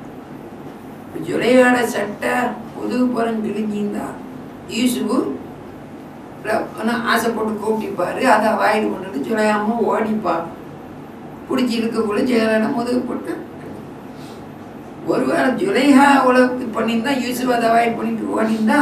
ஜுலைகாட சட்டை புதுகு புறம் கிழிஞ்சிருந்தா யூசுப்பு ஆசைப்பட்டு கூப்பிட்டிப்பாரு. அதை அவாய்டு பண்ணுறது ஜுலையாம ஓடிப்பா பிடிச்சி இருக்கக்குள்ள ஜெயலலிதா முதுகு போட்டு ஒருவேளை ஜுலைஹா உலகத்து பண்ணியிருந்தா யூசுப் அதை அவாய்ட் பண்ணிட்டு ஓடிந்தா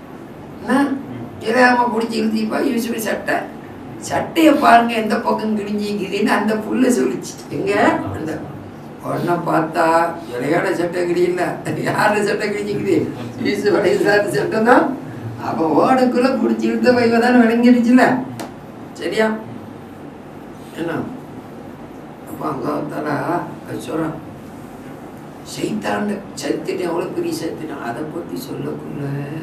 ஜுலையாம பிடிச்சி இழுத்திப்பா யூசுப் சட்டை சட்டையை பாருங்க எந்த பக்கம் கிழிஞ்சிக்குதுன்னு அந்த புல்ல சொல்லிச்சு. எங்க அந்த உடனே பார்த்தா ஜுலையோட சட்டை கிழியில யாரோட சட்டை கிழிஞ்சிக்குது? யூசுப் அலைஹிஸ்ஸலாம் சட்டை தான். அப்போ ஓடுக்குள்ள பிடிச்சி இழுத்த வைவ தானே விளங்கிடுச்சுல. சரியா என்ன அப்போ அங்காவத்தால சொல்றான் சைத்தாண்ட சத்தின எவ்வளவு பெரிய சத்தினம் அதை பத்தி சொல்லக்குள்ள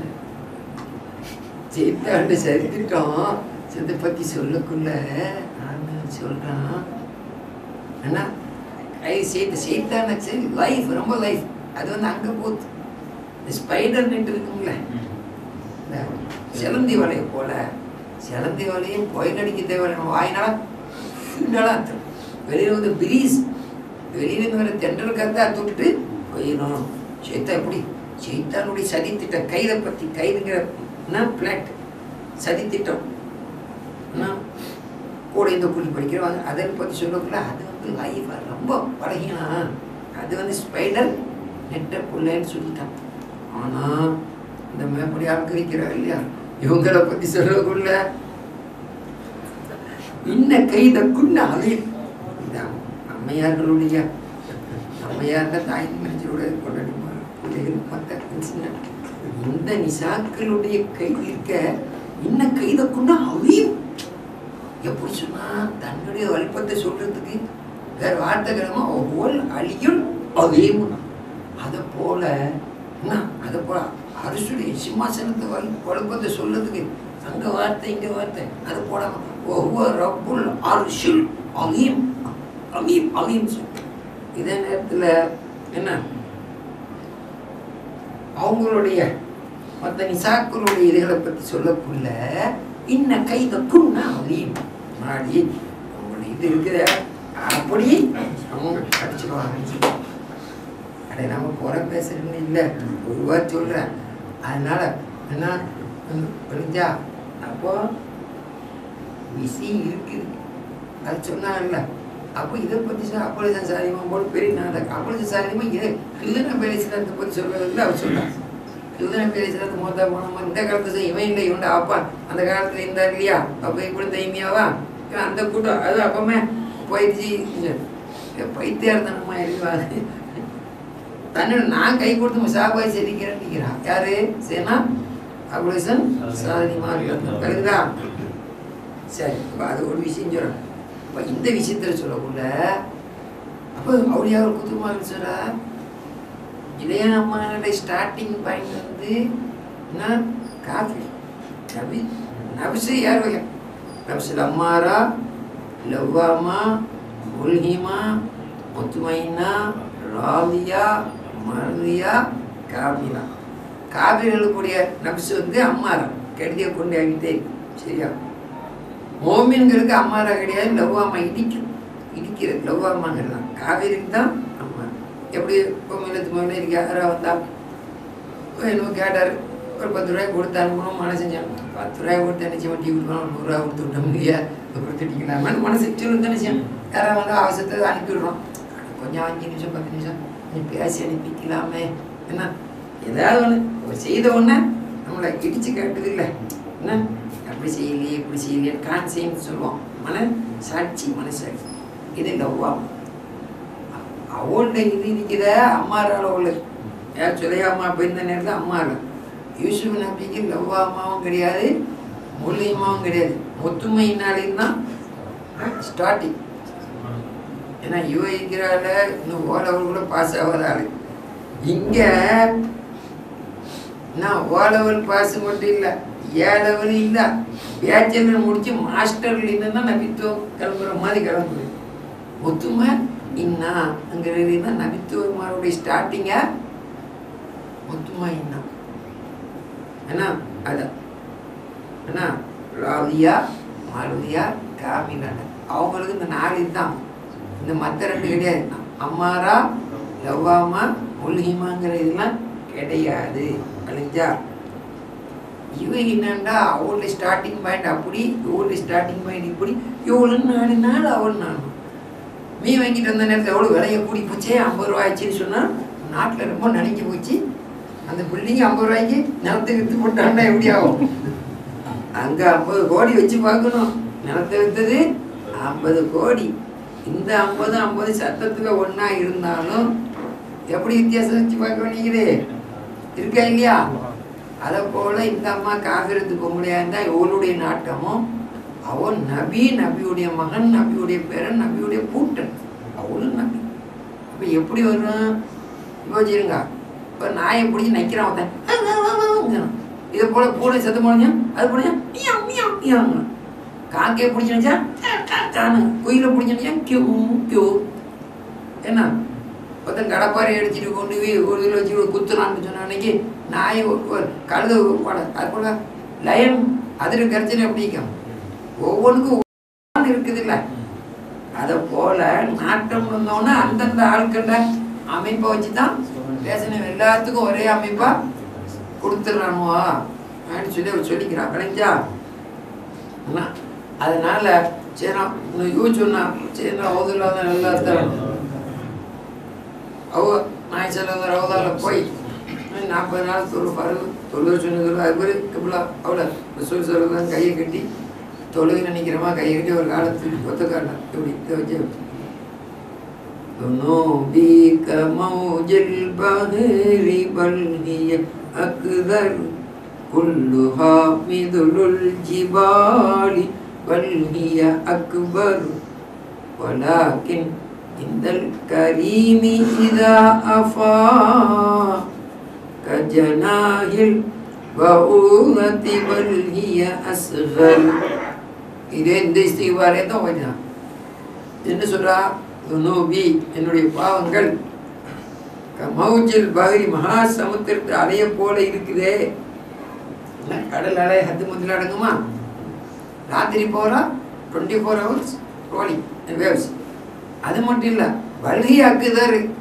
சைத்தாண்ட சரித்திட்டோம் சத்தை பத்தி சொல்லக்குள்ள நான் சொல்றான் என்ன கை சேர்த்து சைத்தாண்ட சரி லைஃப் ரொம்ப லைஃப் அது வந்து அங்க போகுது. ஸ்பைடர் நெட் இருக்குங்களே சிலந்தி வலையை போல சிலந்தி வலையும் புயல் அடிக்க தேவையான வாயினால வெளியில் வந்து பிரீஸ் வெளியில வர தென்றல் கருத்தா தொட்டுட்டு போயிடும். சைத்தா எப்படி சைத்தானுடைய சதி திட்டம் கைதை பற்றி கைதுங்கிற பிளாட் சதி திட்டம் கூட இந்த புள்ளி படிக்கிறவாங்க அதை பற்றி சொல்லக்குள்ள அது வந்து லைஃப் ரொம்ப பழகினா அது வந்து ஸ்பைடர் நெட்டை புள்ளன்னு சொல்லிட்டான். ஆனால் இந்த மேப்படி ஆக்கிரிக்கிறா இல்லையா இவங்களை பற்றி சொல்லக்குள்ள இன்ன கைத குன்ன அலையும் அம்மையார்களுடைய அம்மையார்ந்த தாய் மனுஷருடைய பிள்ளைகள் மற்ற இந்த நிசாக்களுடைய கை இருக்க இன்ன கைத குன்ன அழியும். எப்படி சொன்னா தன்னுடைய வலிப்பத்தை சொல்றதுக்கு வேற வார்த்தைகளமா ஒவ்வொரு அழியும் அழியும். அதை போல என்ன அதை போல அரசுடைய சிம்மாசனத்தை வலி வலிப்பத்தை சொல்றதுக்கு அங்க வார்த்தை இங்க வார்த்தை அதை போடாம ஒவ்வொரு ரப்புல் அரசுல் அழியும் அழியும் அழியும் சொல்லு. இதே நேரத்தில் என்ன அவங்களுடைய மற்ற நிசாக்களுடைய இதுகளை பற்றி சொல்லக்குள்ள இன்ன கைத குன்னா அழியும் நாடி அவங்களுடைய இது இருக்கிற அப்படி அவங்க அடிச்சுடுவாங்க. அடே நம்ம குறை பேசுறதுன்னு இல்லை, ஒருவா சொல்கிறேன். அதனால என்ன புரிஞ்சா? அப்போ விஷயம் இருக்குது, அது சொன்னாங்கல்ல. அப்போ இதை பற்றி சார் அப்பொழுது சாதியமாக போல பெரிய நாடகம். அப்பொழுது சாதியமாக இதை கிருதன பேரிசிலத்தை பற்றி சொல்கிறதுல அவர் சொல்கிறார். கிருதன பேரிசிலத்து மொத்தம் போனோம் இந்த காலத்தில் இவன் இல்லை, இவன்டா அப்பா அந்த காலத்தில் இருந்தார் இல்லையா, அப்போ இப்படி தைமியாவா அந்த கூட்டம் அது அப்பவுமே போயிடுச்சு. பைத்தியார்த்தனமா இருக்காது. தன்னோட நான் கை கொடுத்து சாபாய் செதிக்கிறேன்னு நிற்கிறான். யாரு சேனா அபுலேசன் சாதிமா கருதுதா? சரி, இப்போ அது ஒரு விஷயம் சொல்கிறேன். இப்போ இந்த விஷயத்தில் சொல்லக்குள்ள அப்போ அவளியா ஒரு குத்துமாக சொல்கிறா. இளைய அம்மாவோட ஸ்டார்டிங் பாயிண்ட் வந்து என்ன? காஃபி நபி நபிசு யார் வகை? நபிசுல் அம்மாரா, லவ்வாமா, முல்ஹிமா, முத்துமைனா, ராவியா, மருதியா, காபிலா. காபிர்களுக்குடைய நபிசு வந்து அம்மாரா, கெடுதியை கொண்டு ஆகிட்டே சரியா? மோமின்களுக்கு அம்மாரா கிடையாது, லவ்வாமா இடிக்கும், இடிக்கிறது லவ்வாமாங்கிறது தான். காவிரிக்கு தான் அம்மா. எப்படி இப்போ மில்லத்து மோமின் இருக்கு, யாராக வந்தா என்னமோ கேட்டார், ஒரு பத்து ரூபாய் கொடுத்து அனுப்பணும் மனசு செஞ்சாங்க. பத்து ரூபாய் கொடுத்து நினச்சி வட்டி கொடுக்கணும், ஒரு நூறுரூவா கொடுத்து விட்ட முடியா கொடுத்துட்டிங்களாமான்னு மனசு சொல்லு நினச்சேன். யாராவது வந்து அவசரத்தை அனுப்பிவிடுறோம். கொஞ்சம் அஞ்சு நிமிஷம் பத்து நிமிஷம் நீ பேசி அனுப்பிக்கலாமே என்ன, ஏதாவது ஒன்று செய்த ஒன்று நம்மளை இடிச்சு கேட்டது இல்லை என்ன, அப்படி செய்யலையே இப்படி செய்யலையே கான்சியன்ஸ் சொல்லுவோம், மன சாட்சி மனசாட்சி. இது லவ்வா அவள்கிட்ட இது இருக்கிற அம்மாரால் அவள் யார் சுலையாமா போயிருந்த நேரத்தில் அம்மாவில் யூசுப் நபிக்கு லவ்வாமாவும் கிடையாது, முல்லியமாவும் கிடையாது, முத்துமையினாலேயும் தான் ஸ்டார்டிங். ஏன்னா இவ இருக்கிறாள் இன்னும் ஓ லெவல் கூட பாஸ் ஆகாத ஆள். இங்கே நான் ஓ லெவல் பாஸ் மட்டும் இல்லை, ஏ லெவலும் இல்லை, பேச்சலர் முடிச்சு மாஸ்டர்ல இல்லைன்னா நபித்துவம் கிளம்புற மாதிரி கிளம்புது. முத்துமை இன்னா அங்கிறது தான் நபித்துவமாருடைய ஸ்டார்டிங்கா முத்துமா இன்னா என்ன அதான் என்ன ராவியா மாருதியா காமினான அவங்களுக்கு இந்த நாலு இதுதான். இந்த மற்ற ரெண்டு கிடையாது. அம்மாரா லவ்வாமா முல்ஹிமாங்கிற இதெல்லாம் கிடையாது. அழிஞ்சா இவ என்னண்டா அவளுடைய ஸ்டார்டிங் பாயிண்ட் அப்படி, இவளுடைய ஸ்டார்டிங் பாயிண்ட் இப்படி, இவளுன்னு நாலு நாள் அவள் நானும் மீ வாங்கிட்டு வந்த நேரத்தில் எவ்வளோ விலையை கூடி போச்சே, ஐம்பது ரூபாய்ச்சின்னு சொன்னால் நாட்டில் ரொம்ப நினைக்க போச்சு. அந்த பில்டிங் ஐம்பது ரூபாய்க்கு நிலத்தை விற்று போட்டான்னா எப்படி ஆகும்? அங்கே ஐம்பது கோடி வச்சு பார்க்கணும், நிலத்தை விற்றது ஐம்பது கோடி. இந்த ஐம்பது ஐம்பது சத்தத்தில் ஒன்றா இருந்தாலும் எப்படி வித்தியாசம் வச்சு பார்க்க வேண்டியது இருக்கா இல்லையா? அதை போல் இந்த அம்மா காவிரத்து பொம்பளையாக இருந்தால் இவளுடைய நாட்டமும், அவன் நபி, நபியுடைய மகன், நபியுடைய பேரன், நபியுடைய பூட்டன், அவளும் நபி. இப்போ எப்படி வரும் யோசிச்சிருங்க. இப்போ நாயை பிடிச்சி நைக்கிறான் ஒருத்தன், இதை போல பூனை சத்தம் போனீங்க, அது போனீங்க காக்கையை பிடிச்சிருந்துச்சா காக்கானு, குயிலை பிடிச்சிருந்துச்சா கியூ கியூ. என்ன ஒருத்தன் கடப்பாறை அடிச்சுட்டு கொண்டு போய் ஒரு இதில் வச்சு குத்துனான்னு சொன்ன அன்னைக்கு நாயை கழுத போட, அது போல லயன் அதில் கரைச்சல் எப்படிக்கும் ஒவ்வொன்றுக்கும் இருக்குது இல்லை? அதை போல நாட்டம் வந்தோன்னா அந்தந்த ஆட்கள அமைப்பை வச்சு தான் பேசணும். எல்லாத்துக்கும் ஒரே அமைப்பா கொடுத்துட்றானுவா அப்படின்னு சொல்லி அவர் சொல்லிக்கிறான். கிடைச்சா அதனால சரி யூ சொன்னா சரி அவதுல நல்லா தான் அவ நாய் செல்ல ரவுதாவில் போய் நாற்பது நாள் தொழு பருவு தொழுகை சொன்னது அது மாதிரி கபிலா அவ்வளோ சொல் சொல்லுதான் கையை கட்டி தொழுகை நினைக்கிறமா கையை கட்டி ஒரு காலத்துக்கு ஒத்த காட்டினா இப்படி இதை வச்சு ذنوبك موج البحر بل هي أكثر كلها مثل الجبال بل هي أكبر ولكن عند الكريم إذا أفاق كجناح البعوضة بل هي أصغر. இதே இந்த இஸ்திக்பாரே தான் கொஞ்சம் என்ன சொல்றா? துனூபி என்னுடைய பாவங்கள் மௌஜில் பஹரி மகா சமுத்திரத்து அலைய போல இருக்குதே. கடல் அலை ஹத்து முந்தில் அடங்குமா? ராத்திரி போகிறா twenty four hours rolling waves. அது மட்டும் இல்லை வல்கி அக்குதர்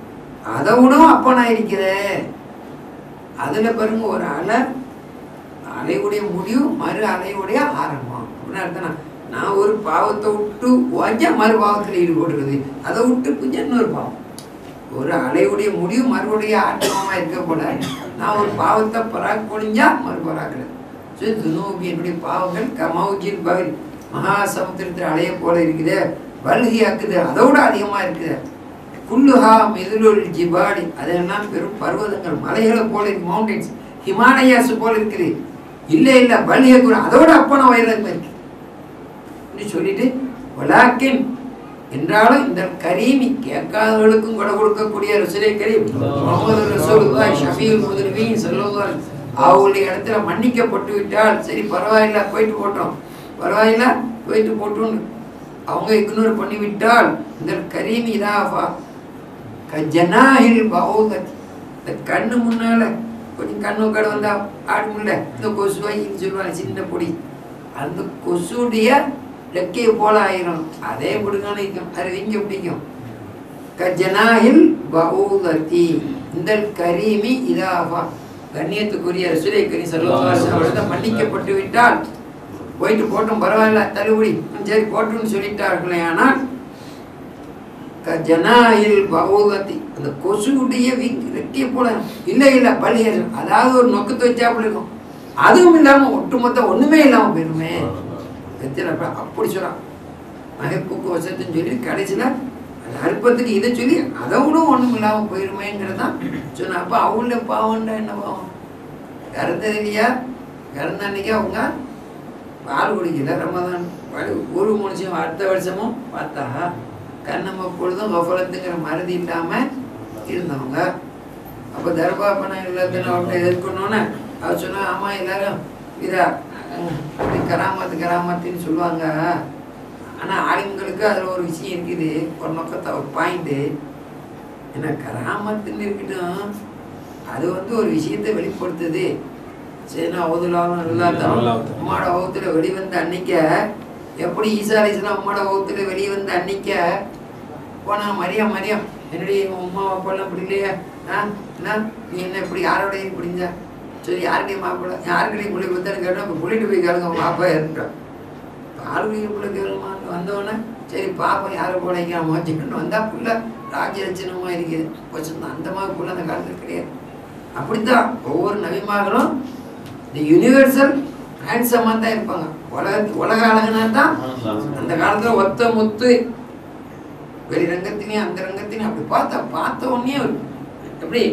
அதை விடவும் அப்பனா இருக்கிறேன். அதுல பாருங்க, ஒரு அலை அலையுடைய முடிவு மறு அலையுடைய ஆரம்பம் அப்படின்னு அர்த்தம். நான் ஒரு பாவத்தை விட்டு வாஞ்சா மறு பாவத்தில் ஈடுபடுறது, அதை விட்டு கொஞ்சம் இன்னொரு பாவம். ஒரு அலையுடைய முடிவு மறுபடிய ஆட்டமாக இருக்க போல நான் ஒரு பாவத்தை பராக் பொழிஞ்சா மறு பராக்கிறது. துனூபி என்னுடைய பாவங்கள் கமௌஜின் பகல் மகா சமுத்திரத்தில் அலைய போல இருக்குது, வல்கி ஆக்குது, அதோட அதிகமா இருக்குது. குல்லுஹா மிதுலுல் ஜிபாடி, அதெல்லாம் பெரும் பர்வதங்கள் மலைகளை போல இருக்கு, மவுண்டன்ஸ் ஹிமாலயாஸ் போல இருக்குது. இல்லை இல்லை பல்கிய கூட அதோட அப்பன வயதில் இருக்கு சொல்லிட்டு வலாக்கின் என்றாலும் இந்த கரீமி கேட்காதவர்களுக்கும் கொடை கொடுக்கக்கூடிய ரசூலே கரீம் முஹம்மது ரசூலுல்லாஹி ஷஃபீஉல் முத்னிபீன் ஸல்லல்லாஹு அலைஹி அவங்களுடைய இடத்துல மன்னிக்கப்பட்டு விட்டால் சரி பரவாயில்ல போயிட்டு போட்டோம், பரவாயில்ல போயிட்டு போட்டோன்னு அவங்க இக்னோர் பண்ணிவிட்டால் இந்த கரீமி இதாஃபா கஜனாஹில் பௌதத், இந்த கண்ணு முன்னால கொஞ்சம் கண்ணு கடை வந்தா ஆடுமில்ல இந்த கொசுவாயின்னு சொல்லுவாங்க சின்ன பொடி, அந்த கொசுடைய லெக்கையை போல ஆயிரும். அதே பிடுங்கான நிற்கும், அது இங்கே பிடிக்கும். கஜனாஹில் பௌதத்தி இந்த கரீமி இதாஃபா, கண்ணியத்துக்குரிய ரசூலே கரீம் ஸல்லல்லாஹு அலைஹி வஸல்லம் மன்னிக்கப்பட்டு விட்டால் போயிட்டு போட்டோம் பரவாயில்ல தள்ளுபடி சரி போட்டோம்னு சொல்லிட்டார்களே. ஆனால் கஜனாஹில் பௌதத்தி அந்த கொசுடைய ரெட்டியை போல இல்லை இல்லை பலியர், அதாவது ஒரு நொக்கத்தை வச்சாப்புல இருக்கும், அதுவும் இல்லாம ஒட்டுமொத்த ஒண்ணுமே இல்லாம போயிருமே அப்படி சொல்றான். மகைப்புக்கு வசத்துன்னு சொல்லி கடைசியில அற்பத்துக்கு இதை சொல்லி அதை விட ஒண்ணும் இல்லாம போயிருமேங்கிறதான் சொன்ன. அப்ப அவங்கள பாவம்டா என்ன பாவம், இறந்தது இல்லையா, இறந்த அன்னைக்கு அவங்க பால் குடிக்கல, ரமதான் ஒரு மனுஷன் அடுத்த வருஷமும் பார்த்தா கண்ணம் எப்பொழுதும் கஃபலத்துங்கிற மருதி இல்லாம இருந்தவங்க. அப்ப தர்பாப்பன எல்லாத்தையும் அவர்கிட்ட எதிர்க்கணும்னு அவர் சொன்னா ஆமா எல்லாரும் இதா கராமத்து கராமத்துன்னு சொல்லுவாங்க. ஆனா ஆளுங்களுக்கு அதுல ஒரு விஷயம் இருக்குது, ஒரு நோக்கத்தை ஒரு பாயிண்ட் ஏன்னா கராமத்துன்னு இருக்கட்டும், அது வந்து ஒரு விஷயத்தை வெளிப்படுத்துது. சரினா அவதுலாவும் எல்லாத்தாலும் அம்மாவோட வகுத்துல வெளிவந்த அன்னைக்க எப்படி ஈசா அலைஹிஸ்ஸலாம் அம்மாவோட வகுத்துல வெளியே வந்த அன்னைக்க போனா மரியா மரியம் என்னுடைய அம்மா அப்பாலாம் இப்படி இல்லையா, ஆ என்ன நீ என்ன இப்படி யாரோட இப்படிஞ்சா சரி யாருடைய மாப்பிள்ள யாருக்கிட்டையும் பிள்ளை கொடுத்தான்னு கேட்டோம். இப்போ புள்ளிட்டு போய் கேளுங்க அவங்க அப்பா இருக்கான் ஆளுடைய பிள்ளை கேளுமான்னு வந்தவொடனே சரி பாப்பா யாரை போலைக்காம வச்சுக்கிட்டு வந்தா புள்ள ராஜ்யலட்சணமா இருக்குது வச்சுருந்தோம். அந்த மாதிரி புள்ள அந்த காலத்தில் கிடையாது. அப்படித்தான் ஒவ்வொரு நபிமார்களும் இந்த யூனிவர்சல் ஹேண்ட்ஸமாக தான் இருப்பாங்க. உலக உலக அழகுனா தான் அந்த காலத்தில் ஒத்த முத்து வெளி ரங்கத்தினையும் அந்த ரங்கத்தினையும் அப்படி பார்த்தா பார்த்த உடனே எப்படி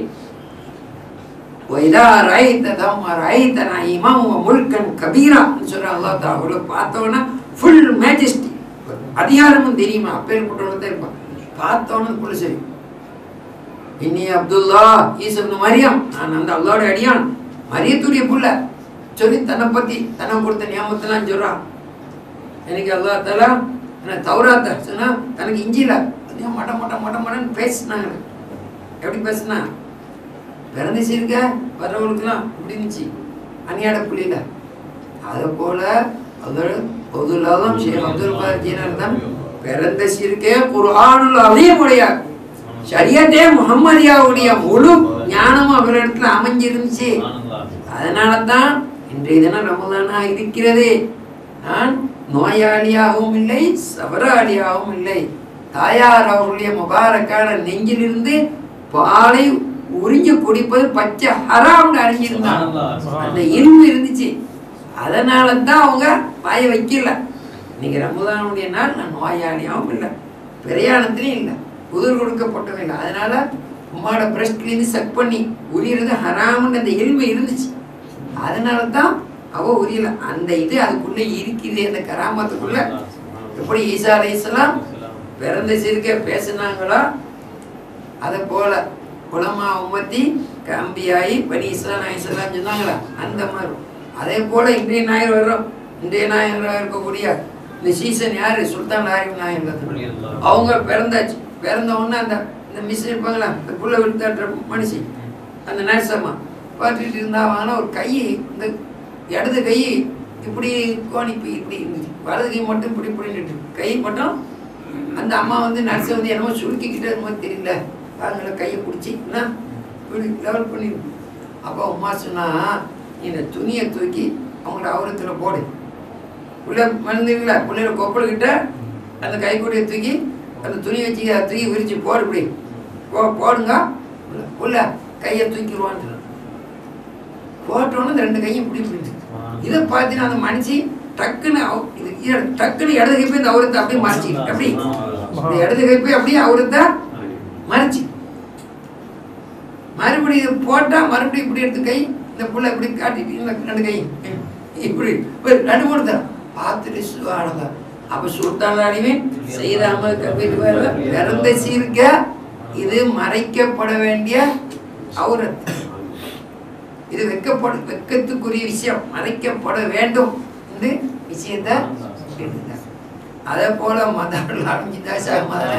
அதிகாரமும் தெரியுமா அப்பேற்பட்டவங்க தான் இருப்பான். பார்த்தவனு புள்ள சரி இன்னி அப்துல்லா ஈசப்னு மரியம் நான் அந்த அல்லாவோட அடியான் மரியத்துடைய புள்ள சொல்லி தன்னை பத்தி தன்னை கொடுத்த நியமத்தெல்லாம் சொல்றான். எனக்கு அல்லா தலா என்ன தௌராத்த சொன்னா தனக்கு இஞ்சில அதையும் மட்ட மட்ட மட்ட மட்டன்னு பேசினாங்க. எப்படி பேசுனா பிறந்துச்சு இருக்க வர்றவங்களுக்குலாம் இப்படி இருந்துச்சு அணியாட புள்ளியில. அதை போல அதோட பொதுலாதான் ஷேக் அப்துல் காதர் ஜீலானி தான் பிறந்த சிறுக்கே குர்ஆனுல் அலீமுடைய ஷரியத்தே முஹம்மதியாவுடைய முழு ஞானமும் அவரிடத்துல அமைஞ்சிருந்துச்சு. அதனால தான் இன்றைய தினம் ரமதானா இருக்கிறது. நான் நோயாளியாகவும் இல்லை சவராளியாகவும் இல்லை. தாயார் அவர்களுடைய முபாரக்கான நெஞ்சிலிருந்து பாலை உறிஞ்சு குடிப்பது பச்சை ஹராம்னு அறிஞ்சிருந்தாங்க. அந்த இல்மு இருந்துச்சு. அதனால தான் அவங்க வாய வைக்கல. இன்னைக்கு ரமதானுடைய நாள் நான் நோயாளியாகவும் இல்லை பிரயாணத்திலையும் இல்லை உதிர் கொடுக்கப்பட்டவங்க இல்லை. அதனால உம்மாவோட பிரஸ்ட்லேருந்து செக் பண்ணி உரியறது ஹராமுன்னு அந்த எளிமை இருந்துச்சு. அதனால தான் அவ உரியல. அந்த இது அதுக்குள்ள இருக்குது. அந்த கராமத்துக்குள்ள எப்படி ஈசா அலைஹிஸ்ஸலாம் பிறந்த சிறுக்க பேசினாங்களோ அதை போல உலமா உம்மத்தி கம்பியாயி பனி இஸ்லாம் நாயசலாம் சொன்னாங்களா அந்த மாதிரி. அதே போல இன்றைய நாயர் வர்றோம். இன்றைய நாயகராக இருக்கக்கூடிய இந்த சீசன் யாரு சுல்தான் ஆரிஃப் நாயகர் அவங்க பிறந்தாச்சு. பிறந்த உடனே அந்த இந்த மிஸ் இருப்பாங்களா இந்த புள்ள விழுத்தாட்டுற மனுஷி அந்த நர்சம்மா பார்த்துட்டு இருந்தாங்கன்னா ஒரு கை இந்த இடது கை இப்படி கோணிப்பு இப்படி இருந்துச்சு. வலது கை மட்டும் இப்படி இப்படின்னு கை மட்டும் அந்த அம்மா வந்து நர்ஸை வந்து என்னமோ சுருக்கிக்கிட்டே மாதிரி தெரியல அவங்கள கையை பிடிச்சி என்ன இப்படி லெவல் பண்ணிடும். அப்போ அம்மா சொன்னா இந்த துணியை தூக்கி அவங்கள அவுரத்தில் போடு. பிள்ளை மறந்துங்களா பிள்ளையோட கொப்பல்கிட்ட அந்த கைக்கூடையை தூக்கி அந்த துணியை வச்சு அதை தூக்கி விரிச்சு போடு. இப்படி போ போடுங்க உள்ள கையை தூக்கிடுவான்னு போட்டோன்னு இந்த ரெண்டு கையும் இப்படி பிடிச்சி. இதை பார்த்தீங்கன்னா அந்த மனுஷி டக்குன்னு இது டக்குன்னு இடது கை போய் இந்த அவுரத்தை அப்படியே மறைச்சி அப்படி இந்த இடது கை போய் அப்படியே அவுரத்தை மறைச்சி மறுபடியும் இது போட்டா மறுபடியும் இப்படி எடுத்து கை இந்த புள்ள இப்படி காட்டிட்டு இந்த ரெண்டு கை இப்படி ரெண்டு மூணு தரம் பார்த்துட்டு சுவானதா. அப்ப சுல்தானே செய்தாம பிறந்த சீர்க இது மறைக்கப்பட வேண்டிய அவுரத். இது வெக்கப்பட வெக்கத்துக்குரிய விஷயம், மறைக்கப்பட வேண்டும் என்று விஷயத்தை எடுத்துட்டார். அதே போல மதம் ஆரம்பிச்சுட்டா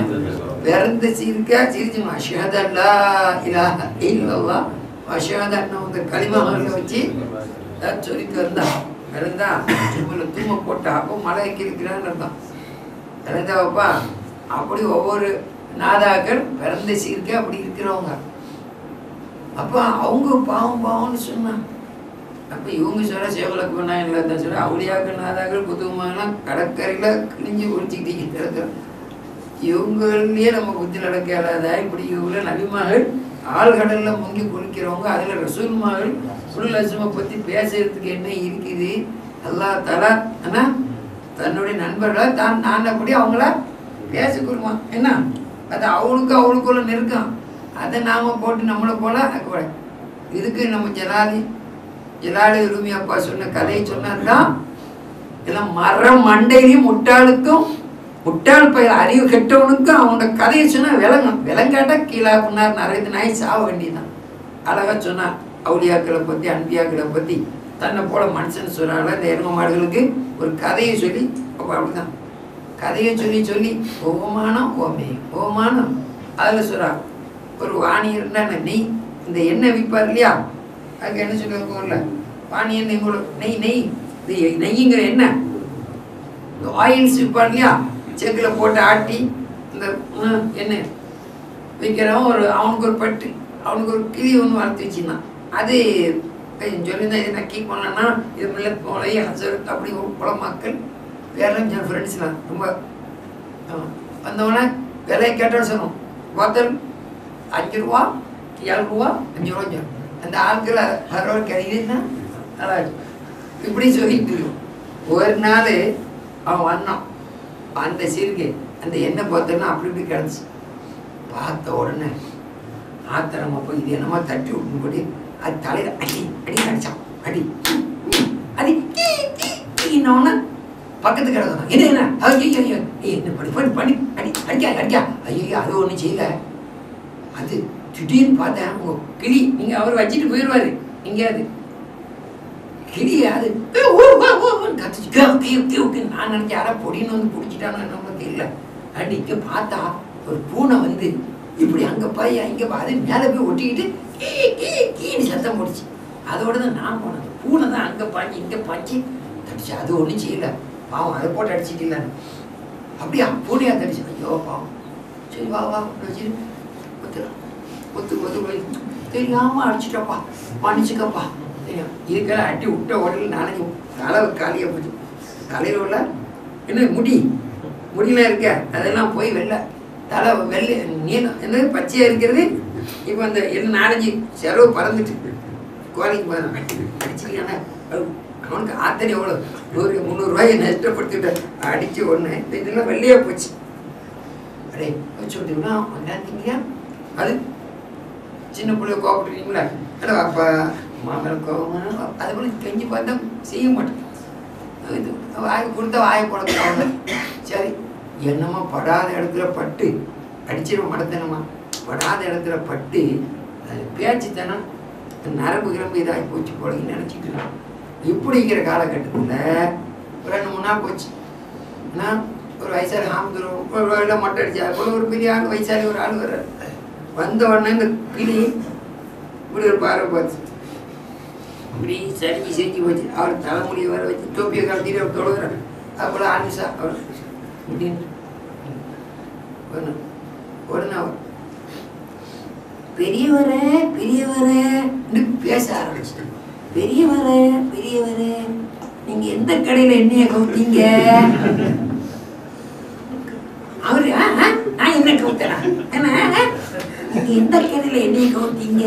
பிறந்த சீர்க சிரிச்சுமா அஷ்ஹதல்லா இலாஹ இல்லல்லாஹ் அஷ்ஹதன்னு இந்த களிமாவில் வச்சு சொல்லிட்டு வந்தா பிறந்தா தூம போட்டா அப்போ மலைக்கு இருக்கிறான்னு அர்த்தம். பிறந்தாப்பா அப்படி ஒவ்வொரு நாதாக்கள் பிறந்த சீர்க்க அப்படி இருக்கிறவங்க. அப்போ அவங்க பாவம் பாவம்னு சொன்னாங்க. அப்போ இவங்க சொல்ல சேவலுக்கு பண்ணா இல்லை சொல்ல அவளியாக்கள் நாதாக்கள் புத்தகமாகலாம் கடற்கரையில் கிழிஞ்சு குடிச்சிக்கிட்டு கிடக்கிற இவங்களே நம்ம புத்தி நடக்காத இப்படி இவங்கள நபிமார்கள் ஆழ்கடலில் முங்கி குளிக்கிறவங்க. அதில் ரசூல் மகள் சுல் அசுமை பற்றி பேசுறதுக்கு என்ன இருக்குது? அல்லாஹ் தஆலா ஆனால் தன்னுடைய நண்பர்களை தான் நாண்டபடி அவங்கள பேச கொடுவான். என்ன அது அவளுக்கு அவளுக்குள்ள நெருக்கம். அதை நாம் போட்டு நம்மளை போல கூட இதுக்கு நம்ம ஜலாலி ஜலாலி உரிமை அப்பா சொன்ன கதையை சொன்னார்தான் எல்லாம் மரம் மண்டையிலையும் முட்டாளுக்கும் முட்டாள் பயிர் அறிவு கெட்டவனுக்கும் அவனோட கதையை சொன்னால் விளங்கும். விளங்காட்டா கீழே பண்ணார் நிறைய நாய் சாக வேண்டியதான். அழகா சொன்னார் அவுலியாக்களை பற்றி அன்பியாக்களை பற்றி தன்னை போல மனுஷன் சொல்கிறாங்கள இந்த எரும மாடுகளுக்கு ஒரு கதையை சொல்லி அப்போ அப்படிதான் கதையை சொல்லி சொல்லி ஓமானம் ஓமே ஓமானம் அதில் சொல்கிறார் ஒரு வாணியர்னா நெய் இந்த எண்ணெய் விற்பார் இல்லையா அதுக்கு என்ன சொல்லுவாங்க ஊரில் வாணி எண்ணெய் கூட நெய் நெய் இது நெய்ங்கிற எண்ணெய் இந்த ஆயில்ஸ் விற்பார் இல்லையா செக்கில் போட்டு ஆட்டி இந்த எண்ணெய் விற்கிறவன் ஒரு அவனுக்கு ஒரு பட்டு அவனுக்கு ஒரு கிளி ஒன்று வளர்த்து வச்சுருந்தான். அது சொல்லியிருந்தேன் இது நக்கி போனேன்னா இது மில்லத் போலை ஹசர் அப்படி பல மக்கள் வேறெல்லாம் என் ஃப்ரெண்ட்ஸ்லாம் ரொம்ப வந்தவொடனே விலையை கேட்டாலும் சொன்னோம் பாத்தல் அஞ்சு ரூபா ஏழு ரூபா அஞ்சு ரூபா அஞ்சு அந்த ஆட்களை அறுபது கிடைக்குதுன்னா நல்லா இப்படி சொல்லிட்டு ஒரு நாள் அவன் வந்தான் அந்த சீருக்கு அந்த எண்ணெய் பார்த்தோன்னா அப்படி இப்படி கிடந்துச்சு. பார்த்த உடனே ஆத்திரமா போய் இது என்னமா தட்டி விட்டுபடி அது தலையில் அடி அடி அடிச்சான். அடி அது இன்னொன்னு பக்கத்து கிடந்தான். என்ன என்ன ஐயோ ஐயோ என்ன படி படி பண்ணி அடி அடிக்கா அடிக்கா ஐயோ அது ஒன்றும் செய்யல. அது திடீர்னு பார்த்தேன் உங்க கிளி நீங்கள் அவர் வச்சுட்டு போயிடுவாரு எங்கேயாவது கிளி அது கத்துச்சு. நான் நினைச்சேன் யாரா பொடின்னு வந்து பிடிச்சிட்டான்னு நமக்கு இல்லை. அன்னைக்கு பார்த்தா ஒரு பூனை வந்து இப்படி அங்கே போய் இங்கே அது மேலே போய் ஒட்டிக்கிட்டு கீ கீ கீன்னு சத்தம் போடுச்சு. அதோட தான் நான் போனேன். பூனை தான் அங்கே பாஞ்சு இங்கே பாய்ச்சி தடிச்சு அது ஒன்றும் செய்யலை. பாவம் அதை போட்டு அடிச்சிட்டு இல்லை அப்படியா பூனையாக தடிச்சு. ஐயோ பாவம் சரி வா வா வச்சு ஒத்துலாம் ஒத்து ஒத்து போய் தெரியாமல் அடிச்சிட்டப்பா மன்னிச்சுக்கப்பா தெரியும். இதுக்கெல்லாம் அட்டி விட்ட உடனே நாளைக்கு தலை காலியாக போச்சு. தலையில் உள்ள என்ன முடி முடியெல்லாம் இருக்க அதெல்லாம் போய் வெளில தலை வெள்ளை நீளம் என்ன பச்சையாக இருக்கிறது. இப்போ அந்த என்ன நாலஞ்சு செலவு பறந்துட்டு கோழிக்கு போதும் அடிச்சுக்கான அவனுக்கு ஆத்தனை எவ்வளோ நூறு முந்நூறுரூவாயை நஷ்டப்படுத்திவிட்டேன் அடித்து ஒன்று இதெல்லாம் வெள்ளையாக போச்சு. அடே வச்சு விட்டீங்கன்னா வந்தாந்தீங்களா அது சின்ன பிள்ளைய கோப்பிட்டுருக்கீங்களா அட அப்பா மாமரம் கோபம் அது போல கெஞ்சி பார்த்தா செய்ய மாட்டேன். இது வாய் கொடுத்தா வாயை போட சரி என்னம்மா படாத இடத்துல பட்டு அடிச்சிட மாட்டேனம்மா படாத இடத்துல பட்டு அது பேச்சுத்தானே நரம்பு கிரம்பு இதாகி போச்சு போலன்னு நினச்சிட்டு இப்படிங்கிற காலகட்டத்தில் ஒரு ரெண்டு மூணு நாள் போச்சு. ஏன்னா ஒரு வயசாளி ஆம்பது மொட்டை அடிச்சா போல ஒரு பெரிய ஆள் வயசாளி ஒரு ஆள் வர்றாரு. வந்த உடனே இந்த கிளி இப்படி ஒரு பார்வை பார்த்து இப்படி சரிஞ்சு செஞ்சு போச்சு. அவர் தலைமுடியை வர வச்சு டோப்பியை கலத்திட்டு அவர் தொழுகிறார். அப்போல ஆனிசா அவர் இப்படின்னு உடனே அவர் பெரியவரே பெரியவரே பேச ஆரம்பிச்சு. பெரியவரே பெரியவரே நீங்க எந்த கடையில எண்ணெய கவுத்தீங்க? அவரு நான் என்ன கவுத்தேன்? நீங்க எந்த கடையில எண்ணெய கவுத்தீங்க?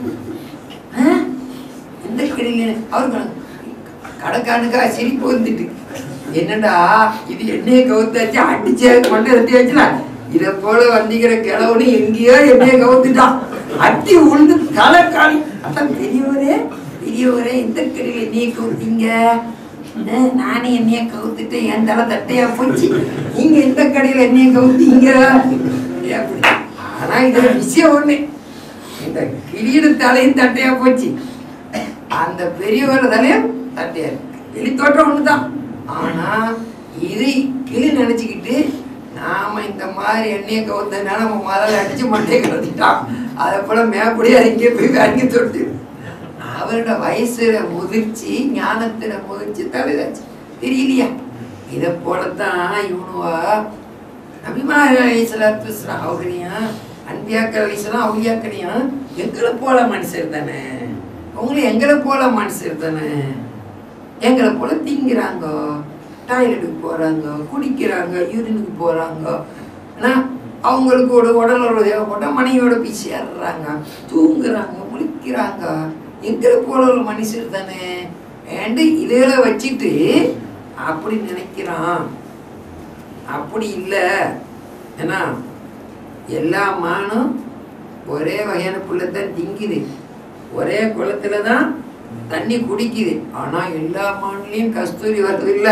எந்த கடையில? அவரு கடைக்கானுக்கா சிரிப்பு வந்துட்டு, என்னடா இது எண்ணெய கவுத்தாச்சு, அடிச்சு கொண்டு எடுத்தியாச்சுல, இதை போல வந்திக்கிற கிழவனு எங்கேயோ எண்ணெய கவுத்துட்டான், அட்டி உழுந்து தலை காணி. அதான் பெரியவரே பெரியவரே எந்த கடையில எண்ணெய கவுத்தீங்க? நானே எண்ணெய கவுத்துட்டு என் தலை தட்டையா போச்சு, நீங்க எந்த கடையில எண்ணெய கவுத்தீங்க? ஆனா இதுல விஷயம் ஒண்ணு, இந்த கிளியோட தலையும் தட்டையா போச்சு, அந்த பெரியவர தலையும் தட்டையா இருக்கு. கிளி தோட்டம் ஒண்ணுதான். ஆனா இது கிளி நினைச்சுக்கிட்டு நாம இந்த மாதிரி எண்ணெயை கவுத்தனால நம்ம முதல்ல அடிச்சு மண்டையை கலத்திட்டான். அதை போல மேப்படியா இங்கே போய் அடிக்க தொட்டு அவரோட வயசுல முதிர்ச்சி, ஞானத்துல முதிர்ச்சி தலைதாச்சு தெரியலையா? இதை போலத்தான் இவனுவா நபிமார் அலைஹிஸ்ஸலாத்து வஸ்ஸலாம் அவங்களையும் அன்பியாக்கள் அலைஹிஸ்ஸலாம் அவுலியாக்களையும் எங்களை போல மனுஷர் தானே, அவங்களும் எங்களை போல மனுஷர் தானே, எங்களை போல திங்கிறாங்க, டாய்லெட்டுக்கு போறாங்க, குடிக்கிறாங்க, யூரினுக்கு போறாங்க, ஆனால் அவங்களுக்கு ஒரு உடலோட தேவைப்பட்ட மனைவியோட போய் சேர்றாங்க, தூங்குறாங்க, முழிக்கிறாங்க, எங்களை போல ஒரு மனுஷர் தானே ஏண்டு இதில் வச்சுட்டு அப்படி நினைக்கிறான். அப்படி இல்லை. ஏன்னா எல்லா மானும் ஒரே வகையான புள்ளத்தான் திங்குது, ஒரே குளத்துல தான் தண்ணி குடிக்குது. ஆனா எல்லா மான்லையும் கஸ்தூரி வர்றதில்லை,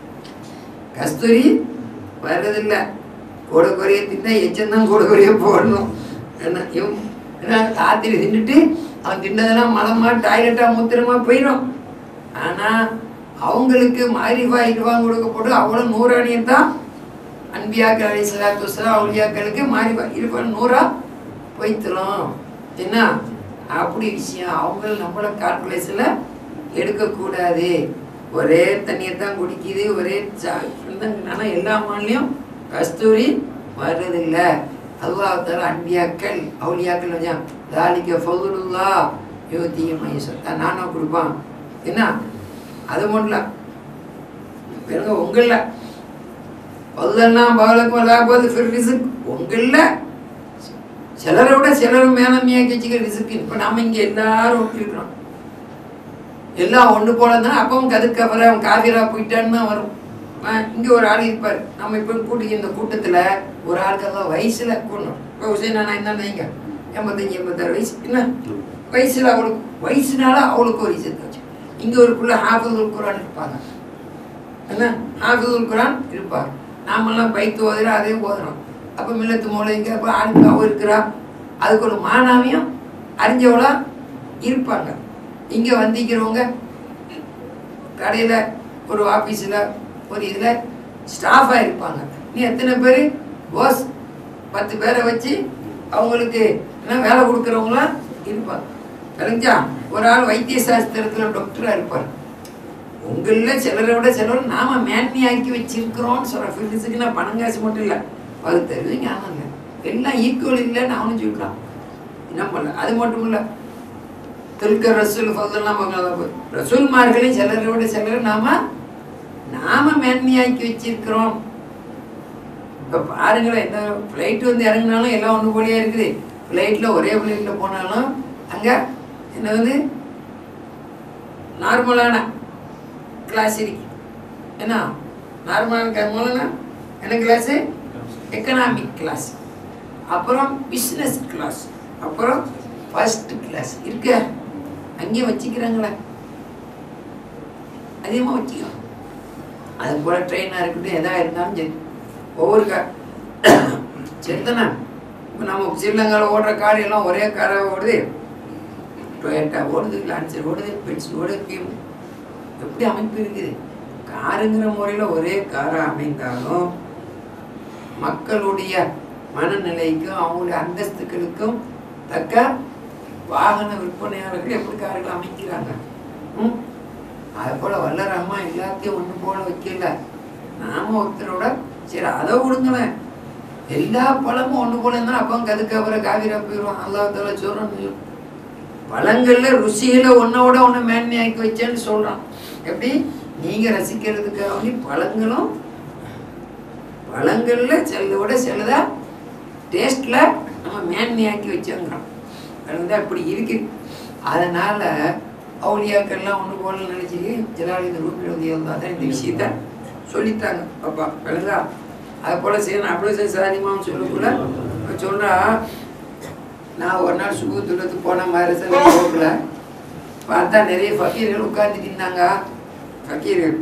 கஸ்தூரி வர்றதில்லை. கூட குறைய தின்னா எச்சந்தான் கூட குறைய போடணும். என்ன ஏன்னா ராத்திரி தின்னுட்டு அவன் தின்னதெல்லாம் மலமா டாய்லெட்டா மூத்திரமா போயிடும். ஆனா அவங்களுக்கு மாரிஃபா இதுவாங்க கொடுக்கப்படும் அவ்வளோ நூறானியம் தான் அன்பியாக்கள் அலைஹிஸ்ஸலாத்து வஸ்ஸலாம் அவுலியாக்களுக்கு மாரிஃபா இருப்பான் நூறா போய்த்தலாம். என்ன அப்படி விஷயம் அவங்க நம்மள கால்குலேஷன்ல எடுக்கக்கூடாது. ஒரே தண்ணியை தான் குடிக்குது, ஒரே ஆனால் எல்லா மாநிலையும் கஸ்தூரி வர்றதில்லை. அல்லாஹ் அன்பியாக்கள் அவுலியாக்கள் வச்சா தாலிக்க ஃபதுலுல்லா யுவத்திய மைசர் தான் நானும் கொடுப்பான். என்ன அது மட்டும் இல்லை, பிறகு உங்களில் பதுலன்னா பகலுக்கு வராது ஃபிர்ரிசுக் உங்களில் சிலரை விட சிலரும் மேலமையாக்கி வச்சுக்கிற ரிசுக்கு. இப்போ நாம இங்கே எல்லாரும் ஒட்டி இருக்கிறோம், எல்லாம் ஒன்று போல தான். அப்பவும் கதுக்கு அப்புறம் அவன் காவிரா போயிட்டான்னு தான் வரும். இங்கே ஒரு ஆள் இருப்பார், நம்ம இப்போ கூட்டி இந்த கூட்டத்தில் ஒரு ஆளுக்கெல்லாம் வயசில் கூடணும். இப்போ உசேன் நான் என்ன இங்கே எண்பத்தஞ்சு எண்பத்தாறு வயசு, என்ன வயசில் அவளுக்கு வயசுனால அவளுக்கு ஒரு இசத்தை வச்சு. இங்கே ஒரு பிள்ளை ஹாஃபிதுல் குரான் இருப்பாங்க, என்ன ஹாஃபிதுல் குரான் இருப்பார். நாமெல்லாம் பைத்து ஓதுறோம், அதே ஓதுறோம். அப்போ மில்லத்து மூளைங்க அப்போ ஆளுக்காவும் இருக்கிறா, அதுக்கு ஒரு மானாமியம் அறிஞ்சவளா இருப்பாங்க. இங்கே வந்திக்கிறவங்க கடையில் ஒரு ஆஃபீஸில் ஒரு இதில் ஸ்டாஃபாக இருப்பாங்க. நீ எத்தனை பேர் போஸ் பத்து பேரை வச்சு அவங்களுக்கு என்ன வேலை கொடுக்குறவங்களாம் இருப்பாங்க. தெரிஞ்சா ஒரு ஆள் வைத்திய சாஸ்திரத்தில் டாக்டராக இருப்பார். உங்களில் சிலரை விட சிலர் நாம மேன்மையாக்கி வச்சிருக்கிறோம்னு சொல்கிறேன். ஃபிசிக்ஸ்க்கு நான் பணம் காசு மட்டும் இல்லை, பகுத்தறிவு ஞானம் இல்லை, எல்லாம் ஈக்குவல் இல்லைன்னு அவனும் சொல்லிக்கலாம். என்ன பண்ணல அது மட்டும் இல்லை, திருக்க ரசூல் ஃபதெல்லாம் ரசூல்மார்களையும் சிலரை விட சிலர் நாம நாம மேன்மையாக்கி வச்சிருக்கிறோம். இப்போ பாருங்களேன், என்ன ஃப்ளைட் வந்து இறங்கினாலும் எல்லாம் ஒன்று போலியா இருக்குது. ஃப்ளைட்டில் ஒரே ஃப்ளைட்டில் போனாலும் அங்கே என்ன வந்து நார்மலான கிளாஸ் இருக்கு. என்ன நார்மலான மூலம்னா என்ன கிளாஸு? எக்கனாமிக் கிளாஸ், அப்புறம் பிஸ்னஸ் கிளாஸ், அப்புறம் ஃபர்ஸ்ட் கிளாஸ் இருக்க. அங்கேயும் வச்சுக்கிறாங்களே, அதிகமாக வச்சுக்கலாம். அது போல் ட்ரெயினாக இருக்கட்டும், எதாக இருந்தாலும் சரி ஒவ்வொரு கா சரிதானே. இப்போ நம்ம ஸ்ரீலங்காவில் ஓடுற கார் எல்லாம் ஒரே காராக ஓடுது, டொயேட்டா ஓடுது, லான்சர் ஓடுது, பென்ஸ் ஓடுது, எப்படி அமைப்பு இருக்குது. காருங்கிற முறையில் ஒரே காராக அமைந்தாலும் மக்களுடைய மனநிலைக்கும் அவங்களுடைய அந்தஸ்துக்களுக்கும் தக்க வாகன விற்பனையாளர்கள் எப்படி கார்கள் அமைக்கிறாங்க. ம் அது போல் வல்லரம்மா எல்லாத்தையும் ஒன்று போல வைக்கல. நாம ஒருத்தரோட சரி அதை விடுங்களேன், எல்லா பழமும் ஒன்று போல இருந்தாலும் அப்போ கதுக்க அப்புறம் காவிரா போயிடுவான். அல்லாஹ் சொல்கிறான், பழங்களில் ருசிகளை ஒன்றோட ஒன்று மேன்மையாக்கி வச்சேன்னு சொல்கிறான். எப்படி நீங்கள் ரசிக்கிறதுக்காக வேண்டி பழங்களும் பழங்களில் செல்லோட செல்லதா டேஸ்ட்டில் நம்ம மேன்மையாக்கி வச்சோங்கிறோம். அது வந்து அப்படி இருக்குது. அதனால் அவுளியாக்கள்லாம் ஒன்று போல நினச்சி ஜலாலித ரூபியில் தான் இந்த விஷயத்த சொல்லித்தாங்க பாப்பா விளங்கா. அது போல் செய்யணும். அப்படியே செய்ய சாதிமான்னு சொல்லக்குள்ள சொல்கிறா, நான் ஒரு நாள் சுகுத்துள்ளத்துக்கு போன மாதிரி சார் போகல பார்த்தா நிறைய ஃபக்கீர்கள் உட்காந்துட்டு இருந்தாங்க. ஃபக்கீர்கள்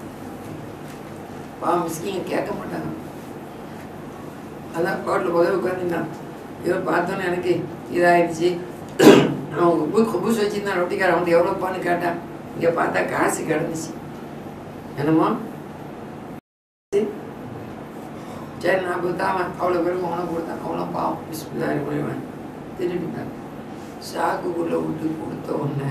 பாவம் மிஸ்கிங்க கேட்க மாட்டாங்க. அதான் கோட்டில் போய் உட்காந்துருந்தான். இதை பார்த்தோன்னே எனக்கு இதாகிடுச்சு. அவன் குபூஸ் குபூஸ் வச்சுருந்தான் ரொட்டிக்கார. அவன் எவ்வளோப்பான்னு கேட்டான். இங்கே பார்த்தா காசு கிடந்துச்சு. என்னமோ சரி நான் கொடுத்தாவன் அவ்வளோ பேருக்கு உனக்கு கொடுத்தான். அவ்வளோ பாவம் பிஸ்மில்லாஹி ரஹ்மான் திருப்பிட்டான். சாக்குக்குள்ளே விட்டு கொடுத்த உடனே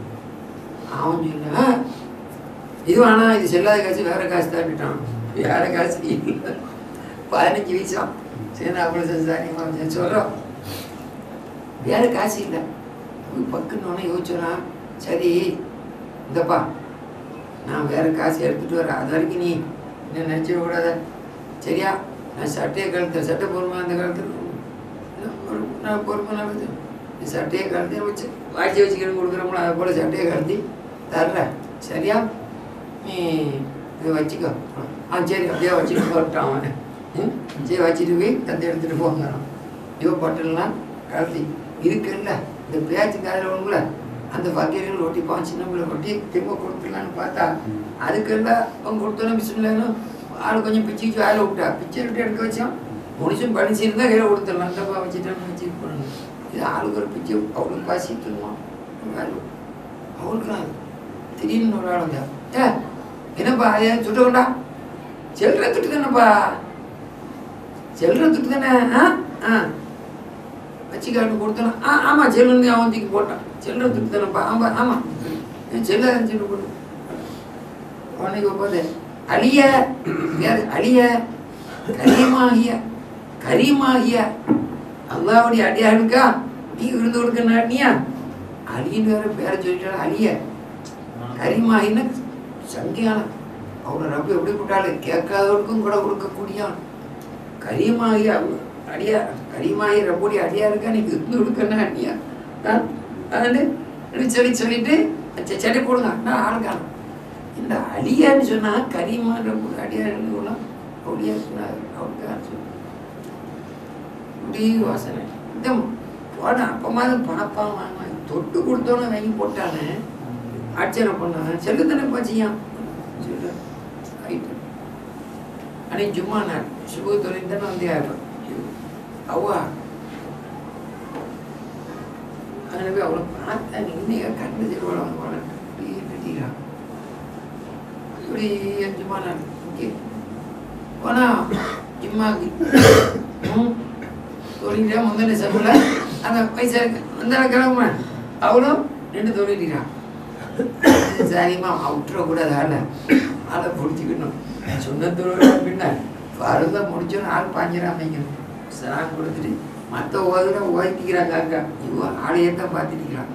அவன் சொல்ல, இது வேணா இது செல்லாத காசு வேற காசு தான்ட்டான். வேற காசு இல்லை. பதினஞ்சு வயசாம். சரி அவ்வளோ சாரி சொல்கிறோம் வேற காசு இல்லை. பக்குன்னு யோசிச்சோன்னா சரி இந்தப்பா நான் வேற காசு எடுத்துகிட்டு வரேன். அது வரைக்கும் நீ என்ன நினச்சிடக்கூடாத சரியா? நான் சட்டையை கழுத்த சட்டை பொறுமை அந்த காலத்தில் நான் பொறுமை நடந்து சட்டையை கழுத்தி வச்சு வாட்சி வச்சுக்கணும் கொடுக்குறோம்ல அதை போல் சட்டையை கழுத்தி தர்றேன் சரியா? நீ இதை வச்சுக்கோ. ஆ சரி அப்படியே வச்சுட்டு போட்டான் அவனை. ம் சரி வச்சுட்டு போய் தந்தை எடுத்துகிட்டு போங்கிறான். இவ பட்டெல்லாம் கழுத்தி இருக்குல்ல இந்த பேச்சு காதில் ஒன்றுல அந்த ஃபக்கீர்கள் ஒட்டிப்பான். சின்ன பிள்ளை ஒட்டி திரும்ப கொடுத்துடலான்னு பார்த்தா அதுக்கெல்லாம் அவங்க கொடுத்தோன்னே பிஸ்மில்லான்னு ஆள் கொஞ்சம் பிச்சுக்கிச்சு வாயில் விட்டா. பிச்சை விட்டு எடுக்க வச்சோம். மனுஷன் படிச்சிருந்தா கையில் கொடுத்துடலாம். அந்தப்பா வச்சுட்டான்னு வச்சுட்டு போனாங்க. இது ஆளுக்கு ஒரு பிச்சை அவளுக்கு பாசி தருவான். அவளுக்கு திடீர்னு ஒரு ஆள் வந்தா, ஏ என்னப்பா ஐயா சுட்ட கொண்டா செல்ற துட்டு தானேப்பா செல்ற துட்டு தானே ஆ ஆ வச்சுக்காட்டு கொடுத்தோன்னா ஆ ஆமாம் செல்லுன்னு அவன் தூக்கி போட்டான். செல்ற துட்டு தானேப்பா ஆமாம் ஆமாம் செல்லாத சொல்லி போட்டு உடனே போதே அழிய யார் அழிய கரீமாகிய கரீமாகிய அல்லாவுடைய அடியாருக்கா நீ விருந்து கொடுக்க நாட்டினியா அழின்னு வேற பேரை சொல்லிட்டாலும் அழிய கரீமாகின்னு சங்கியான அவனை ரப்ப எப்படி கூட்டாலும் கேட்காதவருக்கும் கூட கொடுக்கக்கூடியான். கரீமாகிய அடியா கரீமாகி ரப்போடைய அடியாருக்கா நீ விருந்து கொடுக்க நாட்டினியா அதாண்டு சொல்லி சொல்லிட்டு சட்டை போடுங்க நான் ஆளுக்கான இந்த அழியான்னு சொன்னா கரீமான்ற அடியாருன்னு அப்படியே சொன்னார். அவருக்கு இப்படி வாசனை இந்த போட அப்பமாவது பாப்பான் வாங்க தொட்டு கொடுத்தோன்னு வாங்கி போட்டானே ஆச்சரியம் பண்ணாங்க. செல்லுத்தானே பாச்சியான் சொல்லு ஆயிட்டு அன்னைக்கு சும்மா நான் சுப தொழில் தானே வந்து அவ்வா அதனால போய் அவளை பார்த்தா இன்னைக்கு கண்டு திருவாளம் போல அப்படியே கட்டிக்கிறான். இப்படி சும்மா நான் இங்கே போனா ஜிம்மாக்கு தொழிலா முந்தின சபையில் அந்த பைசா இருக்கு அந்த கிளம்ப அவளும் ரெண்டு தொழிலான். சரிம்மா விட்டுறக்கூடாது ஆளை ஆளை பிடிச்சிக்கணும். சொன்ன தொழில் பின்ன பருந்தை முடிச்சோன்னு ஆள் பாஞ்சிடாம வைக்கணும். சரான் கொடுத்துட்டு மற்ற ஓதுல ஓய்த்திக்கிறாங்க அக்கா இவன் ஆளையே தான் பார்த்துட்டிக்கிறான்.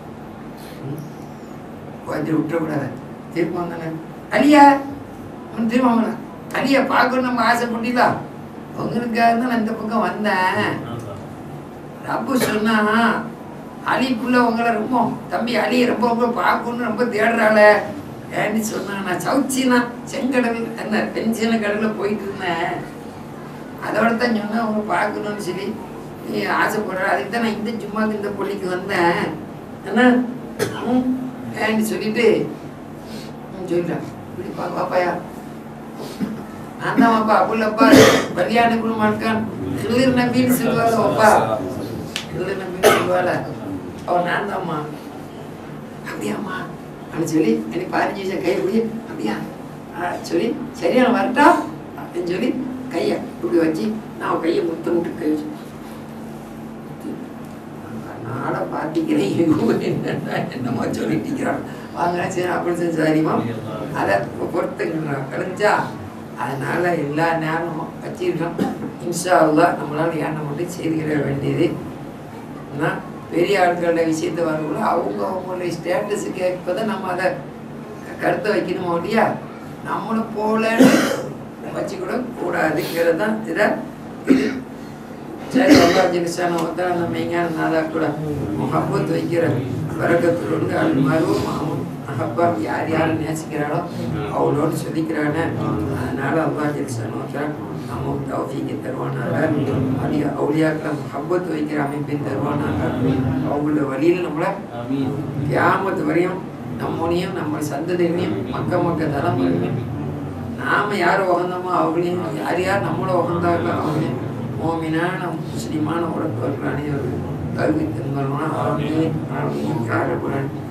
ஓய்த்து விட்டுறக்கூடாது. திரும்ப வந்தானே அழியா அவன் திரும்ப வாங்கின அழியா பார்க்கணும் நம்ம ஆசைப்பட்டீங்களா உங்களுக்காக தான் நான் இந்த பக்கம் வந்தேன். ரப்பு சொன்னா அலிக்குள்ள உங்களை ரொம்ப தம்பி அலியை ரொம்ப ரொம்ப பார்க்கணும்னு ரொம்ப தேடுறாள ஏன்னு சொன்னா நான் சவுச்சினா செங்கடல் அந்த பென்சின கடலில் போயிட்டு இருந்தேன். அதோட தான் சொன்னா அவங்க பார்க்கணும்னு சொல்லி நீ ஆசைப்படுற அதுக்கு தான் நான் இந்த சும்மாக்கு இந்த பள்ளிக்கு வந்தேன் என்ன ஏன்னு சொல்லிட்டு சொல்லிட்டேன். இப்படி பா பாப்பாயா நான் தான் அப்பா அப்புள்ளப்பா பலியான குழுமாட்கான் கிளிர் நம்பின்னு சொல்லுவாள் அப்பா கிளிர் நம்பின்னு சொல்லுவாள் அவன் நான் தான்மா அப்படியாம்மா அப்படின்னு சொல்லி எனக்கு பதினஞ்சு வயசு கை பிடி அப்படியா சொல்லி சரியா நான் வரட்டா அப்படின்னு சொல்லி கையை இப்படி வச்சு நான் கையை முத்தம் விட்டு கை வச்சு நாடை பார்த்திக்கிறேன் என்னமோ சொல்லிட்டிக்கிறான் வாங்க சரி அப்படின்னு சரிம்மா அதை பொறுத்துக்கிறான் கிடைச்சா அதனால எல்லா நேரமும் வச்சிருக்கோம். இன்ஷா அல்லாஹ் நம்மளால் ஏன் மட்டும் செய்துக்கிற வேண்டியது. ஆனால் பெரிய ஆட்களோட விஷயத்தை வரக்குள்ள அவங்க அவங்களுடைய ஸ்டேட்டஸுக்கு கேட்பதை நம்ம அதை கருத்தை வைக்கணுமோ இல்லையா, நம்மளும் போகலன்னு வச்சுக்கூட கூடாதுங்கிறது தான் இதை இது. சரி, அல்லா ஜிலிசான ஒருத்தர் அந்த மெய்ஞான நாதா கூட முகப்பத் வைக்கிற வரக்கத்தில் வந்து அது மருவும் அவன் மகப்பா யார் யாரும் நேசிக்கிறாளோ அவளோடு சொல்லிக்கிறானே. அதனால அல்லா ஜிலிசான ஒருத்தர் நமக்கு தௌஃபீக்கு தருவானாக, அது அவுலியாக்களை முகப்பத் வைக்கிற அமைப்பையும் தருவானாக. அவங்களோட வழியில் நம்மளை கியாமத்து வரையும் நம்மளையும் நம்ம சந்ததிகளையும் மக்க மக்க தலைமுறையும் நாம் யார் உகந்தோமோ அவங்களையும் யார் யார் நம்மளை உகந்தாங்களோ அவங்களையும் மோமினான முஸ்லிமான உலகத்தோர்கள் அனைவரும் கல்வி தன்மல்வான அவர்களையும் காரக்குடன்